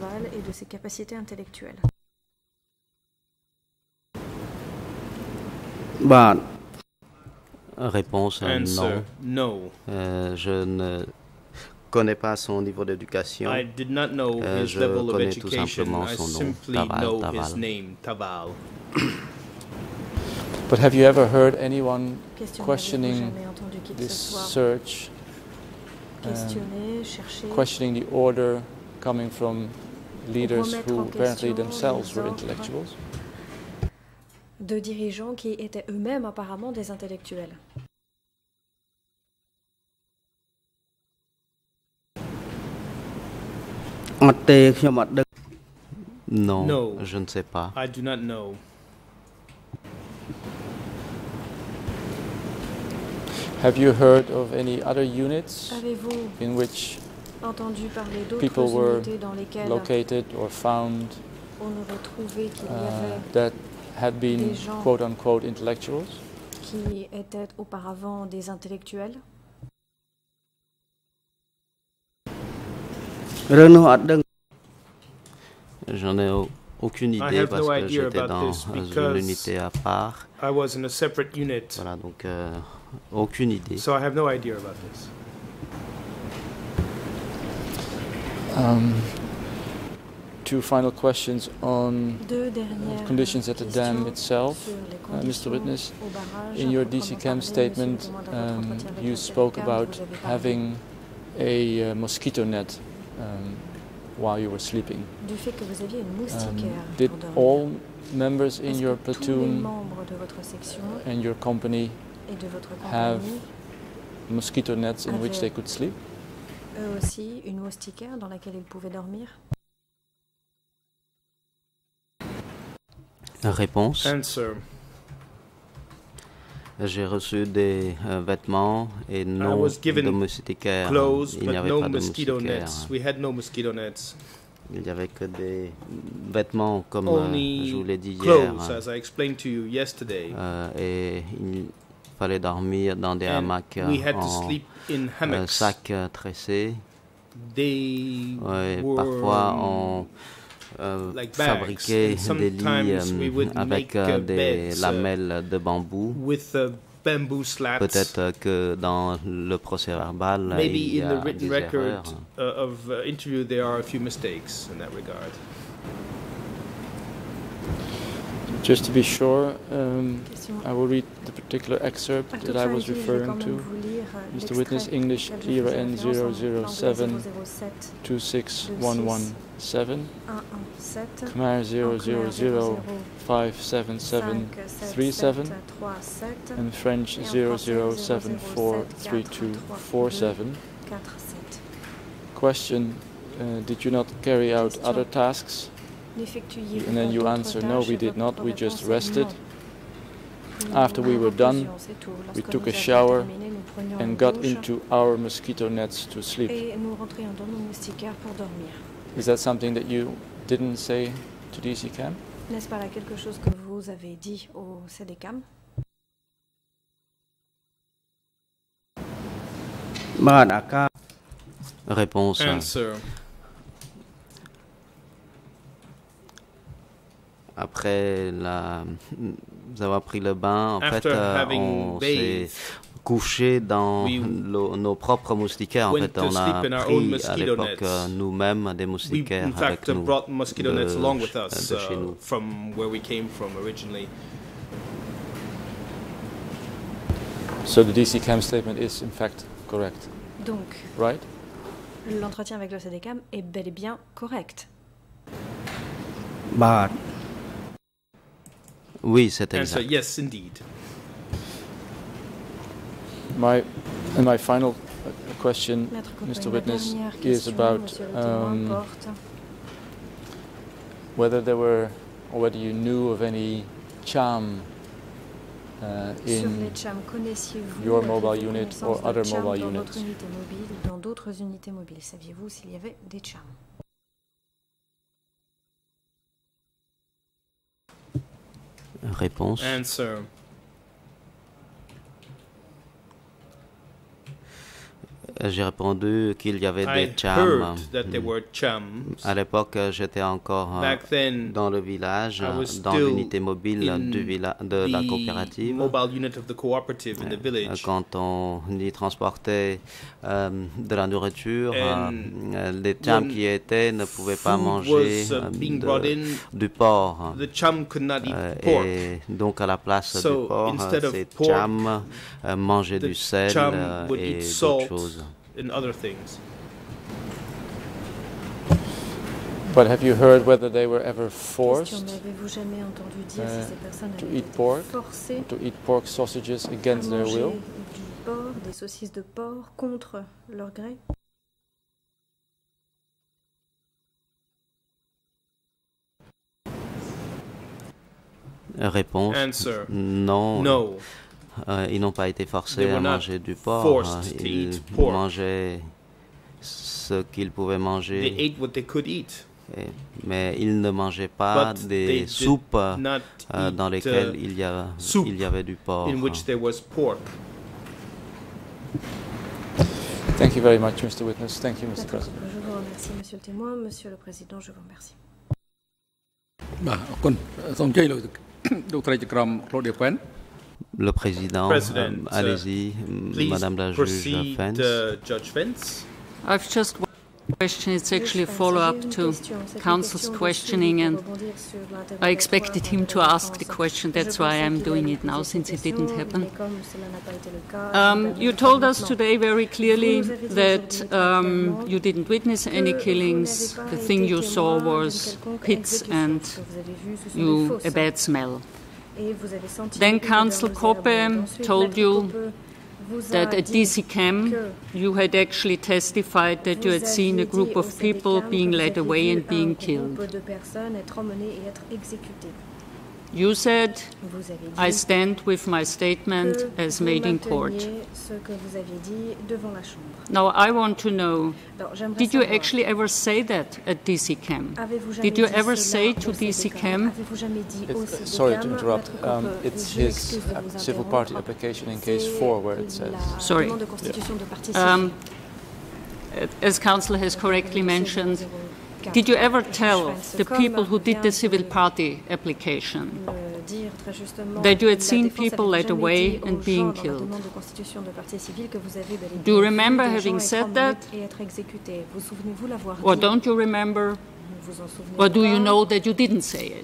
Bah, réponse Answer, non. no. Euh, je ne connais pas son niveau d'éducation. I did not know euh, his je level of connais tout education. simplement I son nom, simply Taval, know Taval. his name, Taval. But have you ever heard anyone questioning this search, um, questioning the order coming from leaders who apparently themselves were intellectuals? De dirigeants qui étaient eux-mêmes apparemment des intellectuels. Non, No, je ne sais pas. I do not know. Have you heard of any other units Avez-vous in which entendu parler d'autres people were unités dans lesquelles located or found on aurait trouvé qu'il y uh, avait that had been des gens quote unquote intellectuals? qui étaient auparavant des intellectuels? J'en ai aucune idée parce que j'étais dans une unité à part. I was in a separate unit. Voilà, donc euh, aucune idée. So I have no idea about this. Um, two final questions on Deux dernières conditions at the dam questions itself. sur les Uh, Mister conditions Witness, au barrage. in your À D C proprement CAM parler, statement, monsieur le demandeur, votre um, entretien avec you le spoke C A M, about vous avez parlé having a uh, mosquito net um, while you were sleeping. du fait que vous aviez une Um, moustiquaire did pour dormir. all members in Est-ce your que tous les platoon membres de votre section and your company et de votre have compagnie mosquito nets in which avaient they could sleep? eux aussi une moustiquaire dans laquelle ils pouvaient dormir? Réponse. Answer. J'ai reçu des euh, vêtements et non was given de moustiquaires. Clothes, Il n'y but avait no pas de mosquito moustiquaires. nets. We had no mosquito nets. Il n'y avait que des vêtements comme euh, Only je vous l'ai dit hier. clothes, as I explained to you yesterday. Euh, et il fallait dormir dans des And hamacs we had to en sleep in euh, hammocks. sacs euh, tressés. They Ouais, were parfois on euh, like bags, fabriquait and des lits sometimes we euh, would avec make, euh, uh, des beds, uh, lamelles de bambou. with uh, bamboo slats. Peut-être que dans le procès verbal, Maybe il y in a the written des record erreurs. uh, of uh, interview there are a few mistakes in that regard. Just to be sure, um, Question. I will read the particular excerpt À that toute I was fin utile, je vais quand referring même to. vous lire euh, Mister Witness, l'extrait English, auquel je E R A faisais N référence zero en zero anglais seven zéro sept two six one one seven, un un sept Khmer zero en zero Khmer zero five seven seven three seven, trois sept and French et en zero français zero seven four three two four seven. quatre sept. Question, uh, did you not carry out Question. other tasks? N'effectuiez-vous And then pas you d'autres answer, no, tâches we et did votre not, we réponse just est rested. non. After we were done, we took a shower and got into our mosquito nets to sleep. Et nous rentrions dans nos moustiquaires pour dormir. Is that something that you didn't say to D C C A M? N'est-ce pas là quelque chose que vous avez dit au C D C A M? Réponse. Answer. Après la, avoir pris le bain, en After fait, euh, having on s'est bathed, couché dans we lo- nos propres moustiquaires. En went fait, to on a sleep in our own pris à mosquito l'époque nets. euh, nous-mêmes des We, moustiquaires in avec fact, nous brought mosquito nets de, along with us de chez uh, nous. from where we came from originally. So the D C C A M statement is in fact correct, Donc, right? l'entretien avec le C D C A M est bel et bien correct. Bah, Oui, c'est Answer, exact. yes, indeed. My and my final uh, question, Maître Coppel, Mister la Witness, dernière is question, about monsieur le témoin, um, porte whether there were or whether you knew of any charm uh, sur les in C H A M. Connaissiez-vous your aviez-vous mobile unit connaissance or de other C H A M mobile dans units? votre unité mobile ou dans d'autres unités mobiles? Saviez-vous s'il y avait des C H A M? Réponse. Answer. J'ai répondu qu'il y avait I des chams. heard that there were chams. À l'époque, j'étais encore euh, Back then, dans le village, I was dans still l'unité mobile in du villa- de la the coopérative. mobile unit of the cooperative in the Euh, village. Quand on y transportait euh, de la nourriture, And euh, les chams when qui étaient ne pouvaient pas food manger was, uh, euh, being de- brought in, du porc. The cham could not eat Euh, pork. et donc à la place So, du porc, instead euh, of ces pork, chams euh, mangeaient the du sel cham euh, would et eat d'autres salt choses. and other things. But have you heard whether they were ever Question, forced n'avez-vous jamais entendu dire uh, si ces personnes to avaient eat été pork, forcées to eat pork sausages à against their manger will? du porc, des saucisses de porc contre leur gré? Réponse. Answer. Non. No. Euh, ils n'ont pas été They forcés were à not manger du porc. forced euh, to Ils eat pork. mangeaient ce qu'ils pouvaient They manger. ate what they could eat. Et- mais ils ne mangeaient pas But des they did soupes euh, not euh, dans eat, lesquelles uh, il y, a, soup il y avait du porc. in which there was pork. Thank you very much, Mister Witness. Thank you, Mister D'accord. President. Je vous remercie, monsieur le témoin. Monsieur le président, je vous remercie. បាទអរគុណសូមអញ្ជើញលោកលោកត្រីចក្រម Claudia Fen Le président, President, euh, uh, allez-y, Please Madame la juge proceed, Fens. uh, Judge Fence. I've just one question. It's actually a follow-up to Council's questioning, and I expected him to ask the question. That's why I'm doing it now, since it didn't happen. Um, you told us today very clearly that um, you didn't witness any killings. The thing you saw was pits and you a bad smell. Then Council Koppe told you that at D C C A M you had actually testified that you had seen a group of people being led away and being killed. You said, I stand with my statement as made in court. Now I want to know, did you actually ever say that at D C C A M? Did you ever say to D C C A M? It's, uh, sorry to interrupt. Um, it's his uh, civil party application in case four where it says. Sorry. Um, as Council has correctly mentioned, did you ever tell the people who did the civil party application that you had seen people led away and being killed? Do you remember having said that? Or don't you remember? Or do you know that you didn't say it?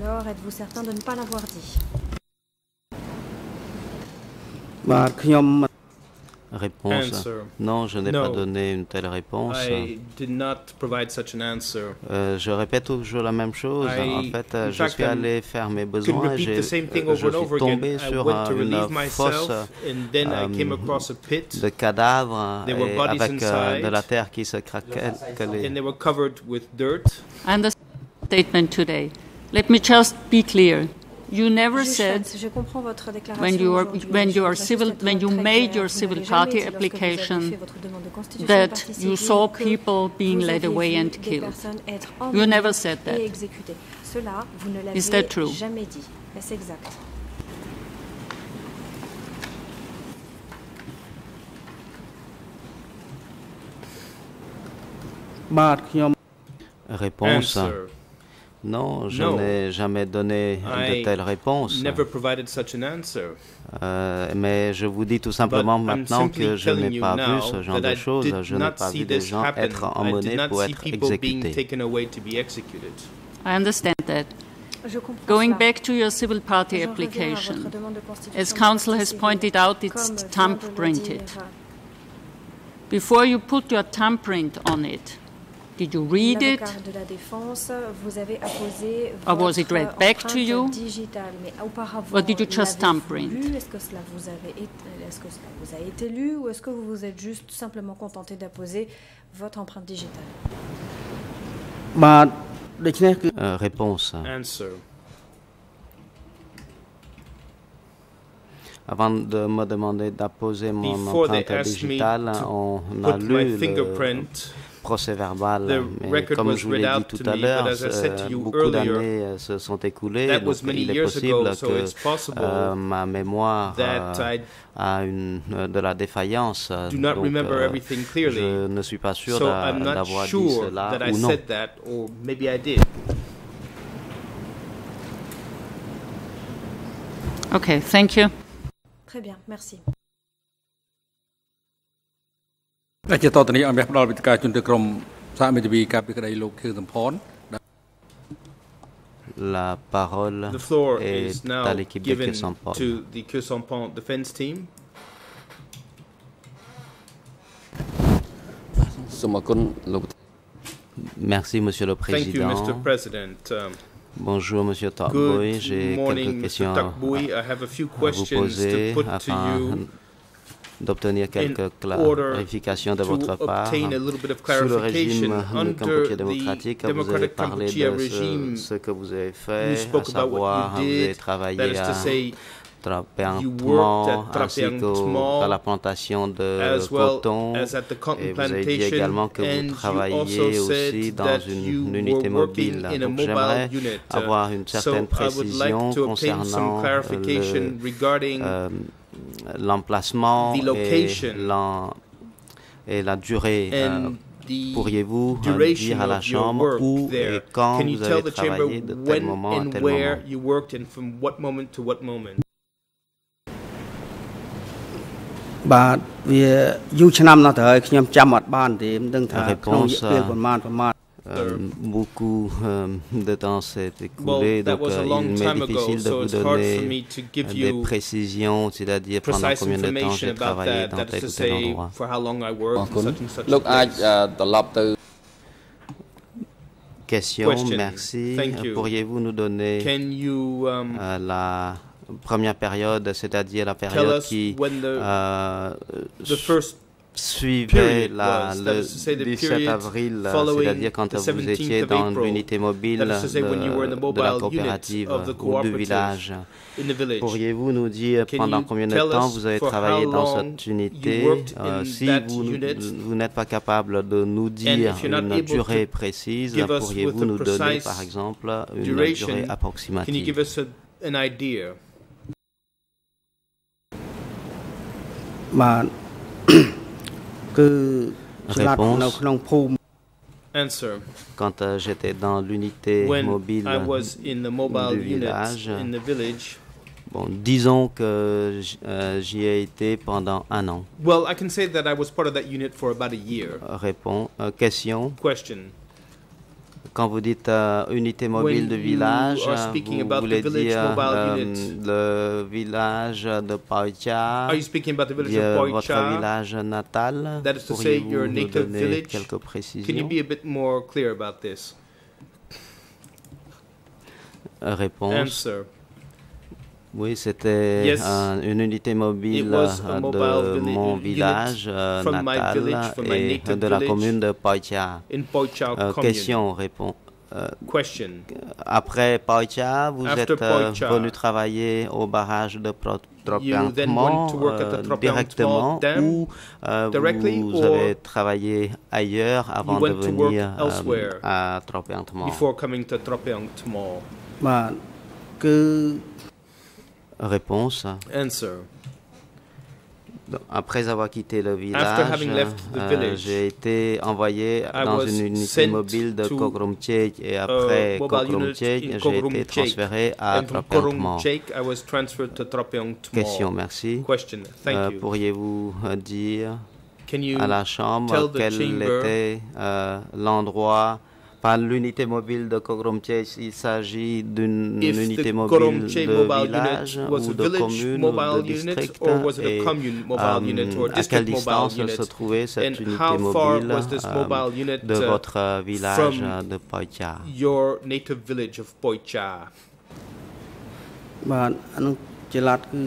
Bah, ខ្ញុំ Réponse. Answer. Non, je n'ai No. pas donné une telle réponse. I did not provide such an answer. Euh, je répète toujours la même chose. I- en fait, euh, in je fact, suis I allé faire mes Could besoins et repeat j'ai, the same thing euh, over je and over suis again. tombé I sur went to euh, relieve une fosse myself, and then I came euh, across a pit, de cadavres There were et bodies avec euh, inside. de la terre qui se craquait. and they were covered with dirt. And the statement today. Let me just be clear. You never said je comprends votre déclaration when you are when you are Je civil voudrais when you être très made claire. your Vous civil n'avez party jamais dit, lorsque vous avez application fait votre demande de constitution that partie you civile, saw que people being vous led avez away vu and des killed. personnes être You emmenées never said that. et exécutées. Cela, vous ne Is that l'avez true? jamais dit. Est-ce exact? Réponse. Answer. Non, je No. n'ai jamais donné de I telles réponses. never provided such an answer. Euh, mais je vous dis tout simplement But I'm maintenant simply que je telling n'ai you pas vu now ce genre that de I choses. did Je n'ai not pas see vu des this gens happen. être I did emmenés not pour see être people being exécutés. taken away to be executed. I understand that. Je comprends Going cela. back to your civil party J'en reviens à application, votre demande de constitution as de council partie has civile. pointed out, it's Comme vient de le thumb-printed. dire, Before you put your thumbprint on it, did you read it? l'avocat de la défense, vous avez apposé Or was it votre read back to empreinte you? digitale, mais auparavant, Or did you just l'avez-vous thumbprint? lu? Est-ce que cela vous avait été, est-ce que cela vous a été lu, ou est-ce que vous vous êtes juste simplement contenté d'apposer votre empreinte digitale? Euh, réponse. Answer. Avant de me demander d'apposer mon Before they empreinte asked me digitale, to on a put lu my le fingerprint, procès verbal. the Mais record comme was je vous l'ai read dit out tout to à me, l'heure, but as I said to euh, you beaucoup earlier, d'années euh, se sont écoulées, that donc was many il est years possible ago, so que it's possible euh, ma mémoire that euh, I a une, euh, de la défaillance. do not Donc, remember euh, everything clearly. je ne suis pas sûr So d'a- I'm not d'avoir dit sure cela that I ou non. said that, or maybe I did. Okay, thank you. Très bien, merci. ដែលជាតទៅនេះឲ្យមានផ្ដល់វិធានការជំនឿក្រុមសហមេធាវីការពីក្តីលោកខៀវសំផន La parole The floor est is now à l'équipe de given Kyosampon. to the Kyosampon defense team. សូមអរគុណលោក Merci, Monsieur le Thank you, Président. Mister President. Um, Bonjour, Monsieur Tokboy. Good J'ai morning, quelques Mister questions Tokboy. I have a few à vous questions poser to put to afin you d'obtenir quelques clarifications de votre to part. obtain a little bit of Sous le régime clarification. du Under Cambodge the démocratique, vous avez Democratic parlé Kampuchea de ce, regime, ce que vous avez you fait, à spoke about what savoir you vous avez did. That travaillé is to à say, you worked at Trapeantement ainsi Trapeang qu'au- Tmall, à la plantation de as well coton. as at the cotton Et vous avez dit plantation, également que and vous you travailliez also said aussi dans that une, you une unité were working mobile. in a Donc mobile j'aimerais unit. Uh, avoir une certaine so I would like précision to obtain some concernant clarification le, regarding euh, l'emplacement the et, location l'en- et la durée. Euh, and the Pourriez-vous euh, duration dire à la of your chambre work où there. et quand Can you vous tell avez the chamber travaillé de tel when moment à and tel where moment? you worked and from what moment to what moment? បាទវាយូរឆ្នាំណាស់ទៅហើយខ្ញុំចាំអត់បានទេមិនដឹងថាក្នុងរយៈពេលប្រមាណប្រមាណ Euh, beaucoup euh, de temps s'est écoulé, Well, that donc was a euh, long il time m'est ago, difficile de so vous it's hard for donner me to give des you précisions, c'est-à-dire pendant precise combien de temps information j'ai about travaillé that. dans That tel is to ou tel say, endroit. for how long I អរ worked គុណ in such and such លោក a អាច place. អឺត្រឡប់ទៅ Question, Question. merci. Thank you. Pourriez-vous nous donner Can you um, euh, la première période, c'est-à-dire la tell période us qui when the, euh, the first suivait period la, was? That le is to say, the dix-sept period avril, following c'est-à-dire quand the vous seventeenth étiez of dans April. l'unité mobile That is to say, when you were in the de, de la mobile unit coopérative of the ou du cooperative village. in the village. Pourriez-vous nous dire Can pendant you combien de tell temps us vous avez for travaillé how dans long cette you unité? worked Euh, in si that vous, unit? vous n'êtes pas capable de nous And dire if you're not une able to durée précise, give us pourriez-vous with a nous donner precise par exemple une duration, durée can you approximative? give us a, an idea? បាទគឺស្លាប់នៅក្នុងភូមិ Answer. Quand euh, j'étais dans l'unité When mobile I was in the mobile du unit village, in the village, bon, disons que j- euh, j'y ai été pendant un an. well, I can say that I was part of that unit for about a year. Réponds. Euh, question. Question. Quand vous dites euh, unité mobile When de you village, are speaking vous about the voulez village dire mobile euh, unit. le village de Paocha, Are you speaking about the village of votre Poicha? village natal? That is to say, Pourriez-vous your nous native donner village? quelques Can you précisions? be a bit more clear about this? Réponse. Answer. Oui, c'était Yes. un- une unité mobile It was a euh, mobile de villi- mon unit village euh, from my natal village, from my et native de la village commune de Paocha. In Poicha Euh, commune. question, répond. Euh, Question. Après Poicha, vous After êtes euh, Poicha, venu travailler au barrage de Pro- you then went to work at the euh, Tropiang directement Dam ou euh, directly, vous or avez travaillé ailleurs avant de went to work venir euh, elsewhere à Tropiang Tmall? before coming to Tropiang Tmall? បាទគឺ Réponse. Answer. Donc, après avoir quitté le village, After having left the euh, village, j'ai été envoyé I dans was une unité sent mobile de to Kogrumchek et a après mobile unit Kogrumchek, in j'ai été Kogrumchek. transféré à And from Tropiang Tmall. Kogrumchek, I was transferred to Tropiang Tmall. Question, merci. Question. Thank Euh, you. Pourriez-vous euh, dire Can you à la chambre tell the quel chamber était euh, l'endroit, pas l'unité mobile de Kogrumchek, il s'agit d'une if unité the mobile Kogrumchek de mobile village unit was ou a de village commune ou mobile de unit district, or was it a et commune mobile euh, unit or à quelle district mobile distance unit? se trouvait cette And unité how far mobile was this euh, mobile unit de uh, votre village from euh, de Poicha? your native village of Poicha? បាទអានោះជាឡាតគឺ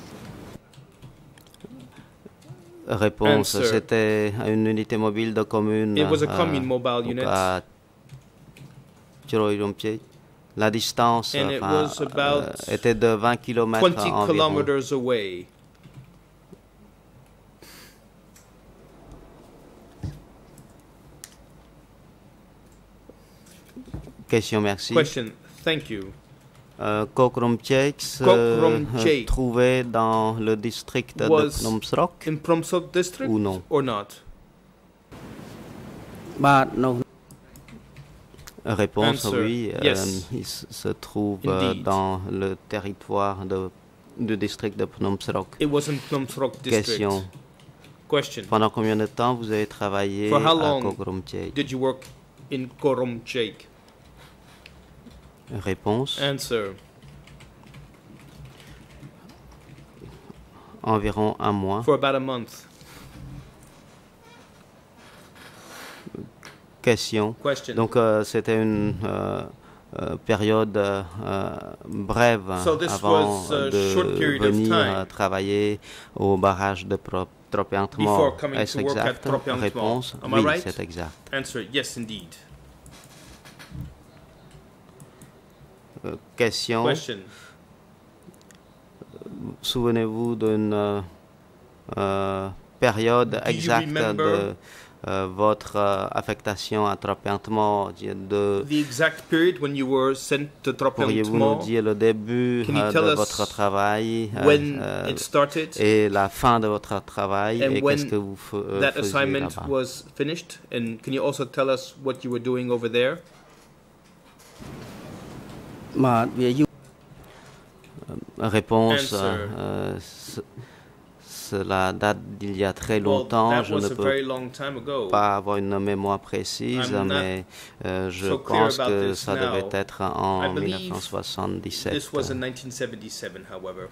Réponse, Answer. c'était une unité mobile de commune It was a euh, commune mobile donc unit. à Chiroirumchek. La distance And it enfin, was about euh, était de vingt kilomètres twenty environ. kilometers away. Question, merci. Question. Thank you. Euh, Kogrumchek se Kogrumchek trouvait dans le district de was Phnom Srok in Phnom Srok district ou non? or not? បាទនៅ Réponse, Answer, oui. euh, yes. il se se trouve euh, Indeed. dans le territoire de, du district de Phnom Srok. It was in Phnom Srok district. Question. Question. Pendant combien de temps vous avez travaillé For how à long Kogrumchek? did you work in Kogrumchek? Réponse. Answer. Environ un mois. For about a month. Question. Question. Donc euh, c'était une euh, euh, période euh, brève So this avant was a de short period of venir time travailler au barrage de Pro- Tropiang Tmall. Before coming Est-ce to work at exact? Tropiang Tmall. Réponse. Am I Oui, right? c'est exact. Answer. Yes, indeed. Euh, question. Question. Souvenez-vous d'une euh, euh, période Do you exacte remember de euh, votre euh, affectation à Tropiang Tmall, de The exact period when you were sent to Tropiang Pourriez-vous nous Tmall dire le début Can you euh, tell de us votre travail euh, when euh, it started et la fin de votre travail and et when qu'est-ce que vous f- euh, that faisiez assignment là-bas? was finished? And can you also tell us what you were doing over there? បាទវាយូរ Réponse, Answer. euh, ce- cela date d'il y a très Well, longtemps. that Je was ne a peux very long time ago. pas avoir une mémoire précise, I'm not mais euh, je so clear pense about que this ça devait now. être I en believe mille neuf cent soixante-dix-sept. This was in nineteen seventy-seven, however.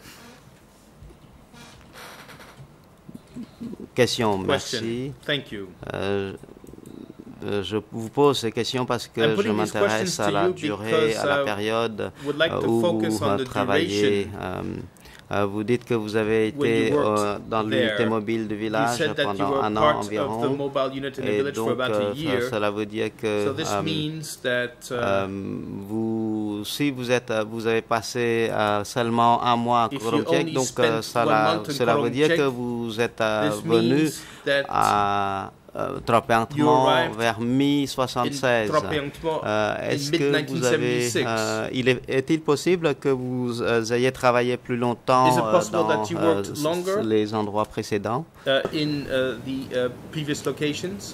Question, Question. merci. Thank you. Euh, euh, je vous pose ces questions parce I'm que je putting these m'intéresse questions à to la you durée, because à la I période would like euh, to où focus vous on euh, the travaillez. duration. Euh, euh, vous dites que vous avez When été you worked euh, dans l'unité there, mobile du You village said that you pendant were un an part of the environ. mobile unit in the Et village for donc, about a euh, year. cela veut dire que So this euh, means that euh, uh, vous, si vous êtes, euh, vous avez passé euh, seulement un mois à If you Kogrumchek, only donc spent euh, one cela, month in cela veut dire que Kogrumchek, vous êtes euh, this venu means that à euh, Tropiang you Tmall arrived vers mi soixante-seize. in Tropiang Tmall Euh, in Est-ce que vous avez, mid-nineteen seventy-six. euh, il est, est-il possible que vous euh, ayez travaillé plus longtemps Is it euh, possible dans that you euh, worked longer? les endroits précédents? uh, in uh, the uh, previous locations?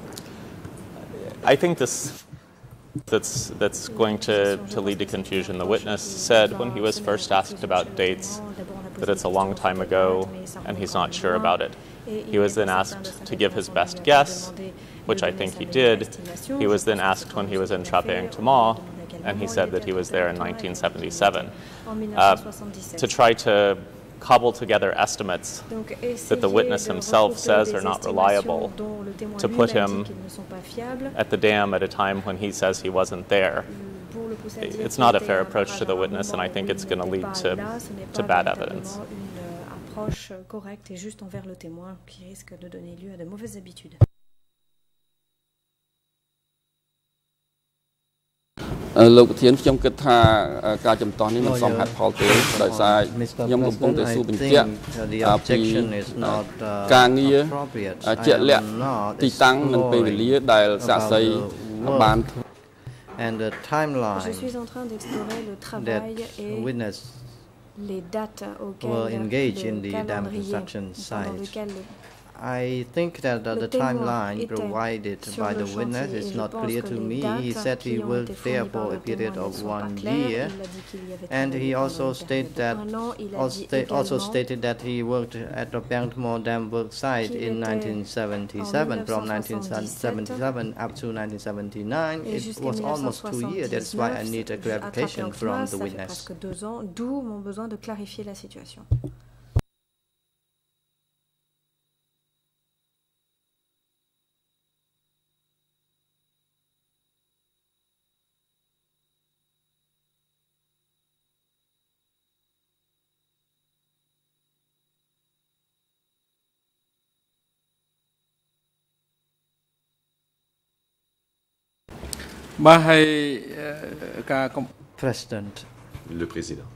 I think this that's that's going to, to lead to confusion. The witness said when he was first asked about dates that it's a long time ago and he's not sure about it. He was then asked to give his best guess, which I think he did. He was then asked when he was in Tropiang Tmall, and he said that he was there in nineteen seventy-seven. Uh, to try to cobble together estimates that the witness himself says are not reliable, to put him at the dam at a time when he says he wasn't there. It's not a fair approach to the witness, and I think it's going to lead to, to bad evidence. Approche correcte et juste envers le témoin qui risque de donner lieu à de mauvaises habitudes. លោកប្រធានខ្ញុំគិតថាការចំទាស់នេះមិនសមហេតុផលទេដោយសារខ្ញុំកំពុងតែសួរបញ្ជាក់ពីការងារជាក់លាក់ទីតាំងនិងពេលវេលាដែលសាក្សីបាន and the timeline Je suis en train d'explorer le travail et witness les dates auxquelles were engaged in le the dam calendrier construction pendant site. lequel le I think that uh, the témoin timeline était provided sur by le the witness chantier et is je not pense clear que to les me. He dates said qui he ont worked été there fournies par for a le period témoin of ne sont pas one claires. year, Il a dit qu'il y avait and travaillé he pendant also une stated période that d'un an. Il a also, dit sta- also également stated that he worked at the Bangmore Dam work site qu'il in était nineteen seventy-seven. From en nineteen seventy-seven up to nineteen seventy-nine, Et it jusqu'à was almost two years. That's why I need a clarification from the ça fait witness. presque deux ans, d'où mon besoin de clarifier la situation. President, Le président.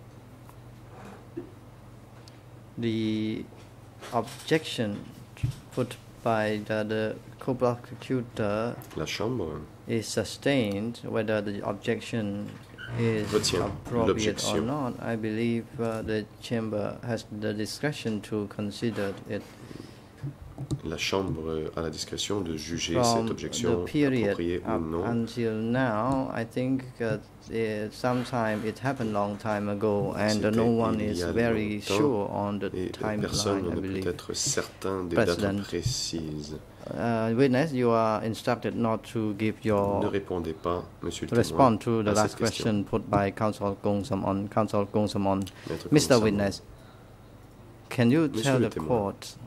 the objection put by the, the co-prosecutor La Chambre is sustained, whether the objection is retient appropriate or l'objection. not. I believe uh, the chamber has the discretion to consider it. La Chambre a la discrétion de juger From cette objection the period appropriée ou up non. until now, I think uh, uh, sometime it happened long time ago, and uh, no C'était one il is y a very longtemps, sure on the et timeline, personne I ne peut believe. être certain des President. dates précises. Uh, witness, you are instructed not to give Ne your répondez pas, Monsieur le respond témoin, to the à last cette question. question put by Counsel Gong Samon. Counsel Gong Samon. Maître Mister Gong Samon. Witness, can you Monsieur tell le the témoin. court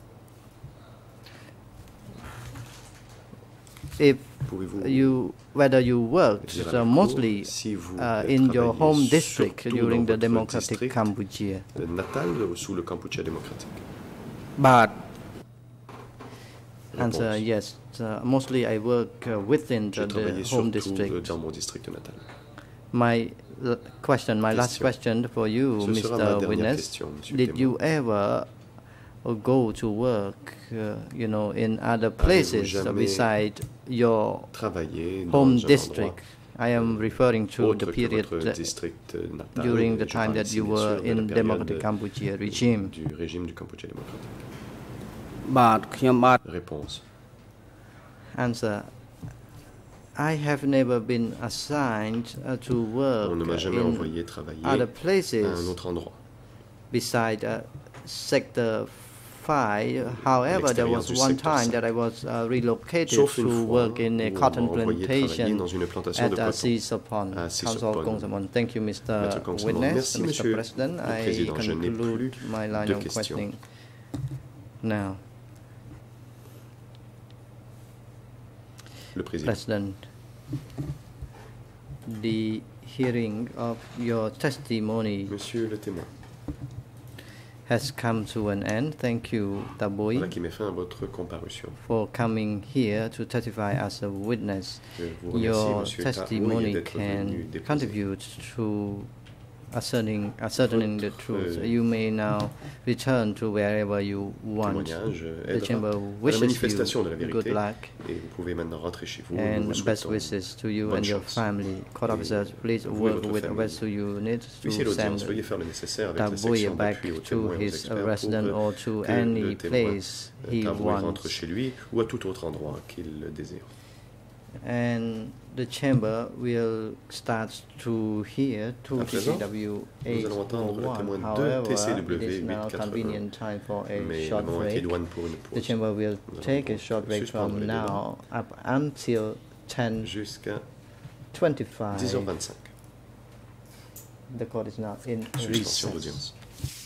if Pouvez-vous you whether you worked dire à uh, la Cour mostly si vous uh, in your travaillez home district surtout during dans the votre democratic district Cambodia? natal ou sous le Kampuchea démocratique? But Answer Réponse. yes. Uh, mostly I work uh, within the, J'ai the travaillé home surtout district. dans mon district natal. My l- question, my last question for you, Ce sera ma Mister dernière Witness. question, Monsieur le Did témoin. you ever uh, go to work, uh, you know, in other Avez-vous places jamais beside your travaillé dans home un district? I am referring to autre the que period votre that district natal, during the et je time parle that ici, you bien were sûr, de la in période Democratic Cambodia regime. du régime du Kampuchea démocratique. បាទខ្ញុំបាទ Réponse. Answer. I have never been assigned uh, to work On ne m'a jamais in envoyé travailler other à places un autre endroit. beside uh, sector five. However, there l'extérieur was du one secteur time cinq. that I was uh, relocated Sauf une to fois work in a où on cotton m'a envoyé travailler plantation dans une plantation de at uh, coton Sisopon. à Council Sisopon. Gong Samon. Thank you, Mister Maître Gong Samon. Witness. Merci, Mister Monsieur President, le I Président. Je n'ai conclude plus my line de of questions. questioning now. Le Président. President, the hearing of your testimony Monsieur le témoin, has come to an end. Thank you, Taboy, voilà qui met fin à votre comparution. for coming here to testify as a witness. Je vous remercie, Your Monsieur Taboy, testimony d'être venu can déposer. contribute to ascertaining, ascertaining the truth. Votre, You may now return to wherever you want. Témoignage The aidera chamber à la wishes manifestation de la you vérité good luck et vous pouvez maintenant rentrer chez vous. Nous and vous best souhaitons wishes to you bonne and your chance. family. Court Et officers, please vous et work votre with famille. rescue units Puissiez to l'audience, send veuillez faire le nécessaire avec la Taboy section back d'appui aux to témoins et aux his experts residence pour or to que any le témoin place he Taboy rentre wants. chez lui ou à tout autre endroit qu'il le désire. And the chamber will start to hear to À T C présent, W nous eight allons four entendre le one. témoin de However, T C it W is now huit quatre-vingt-un. convenient time for a Mais le short moment est break. idoine pour une The pause. chamber will Nous allons take a donc short break suspendre from les débats now up until ten jusqu'à twenty-five. dix heures vingt-cinq. The court is now in Suspension recess. d'audience.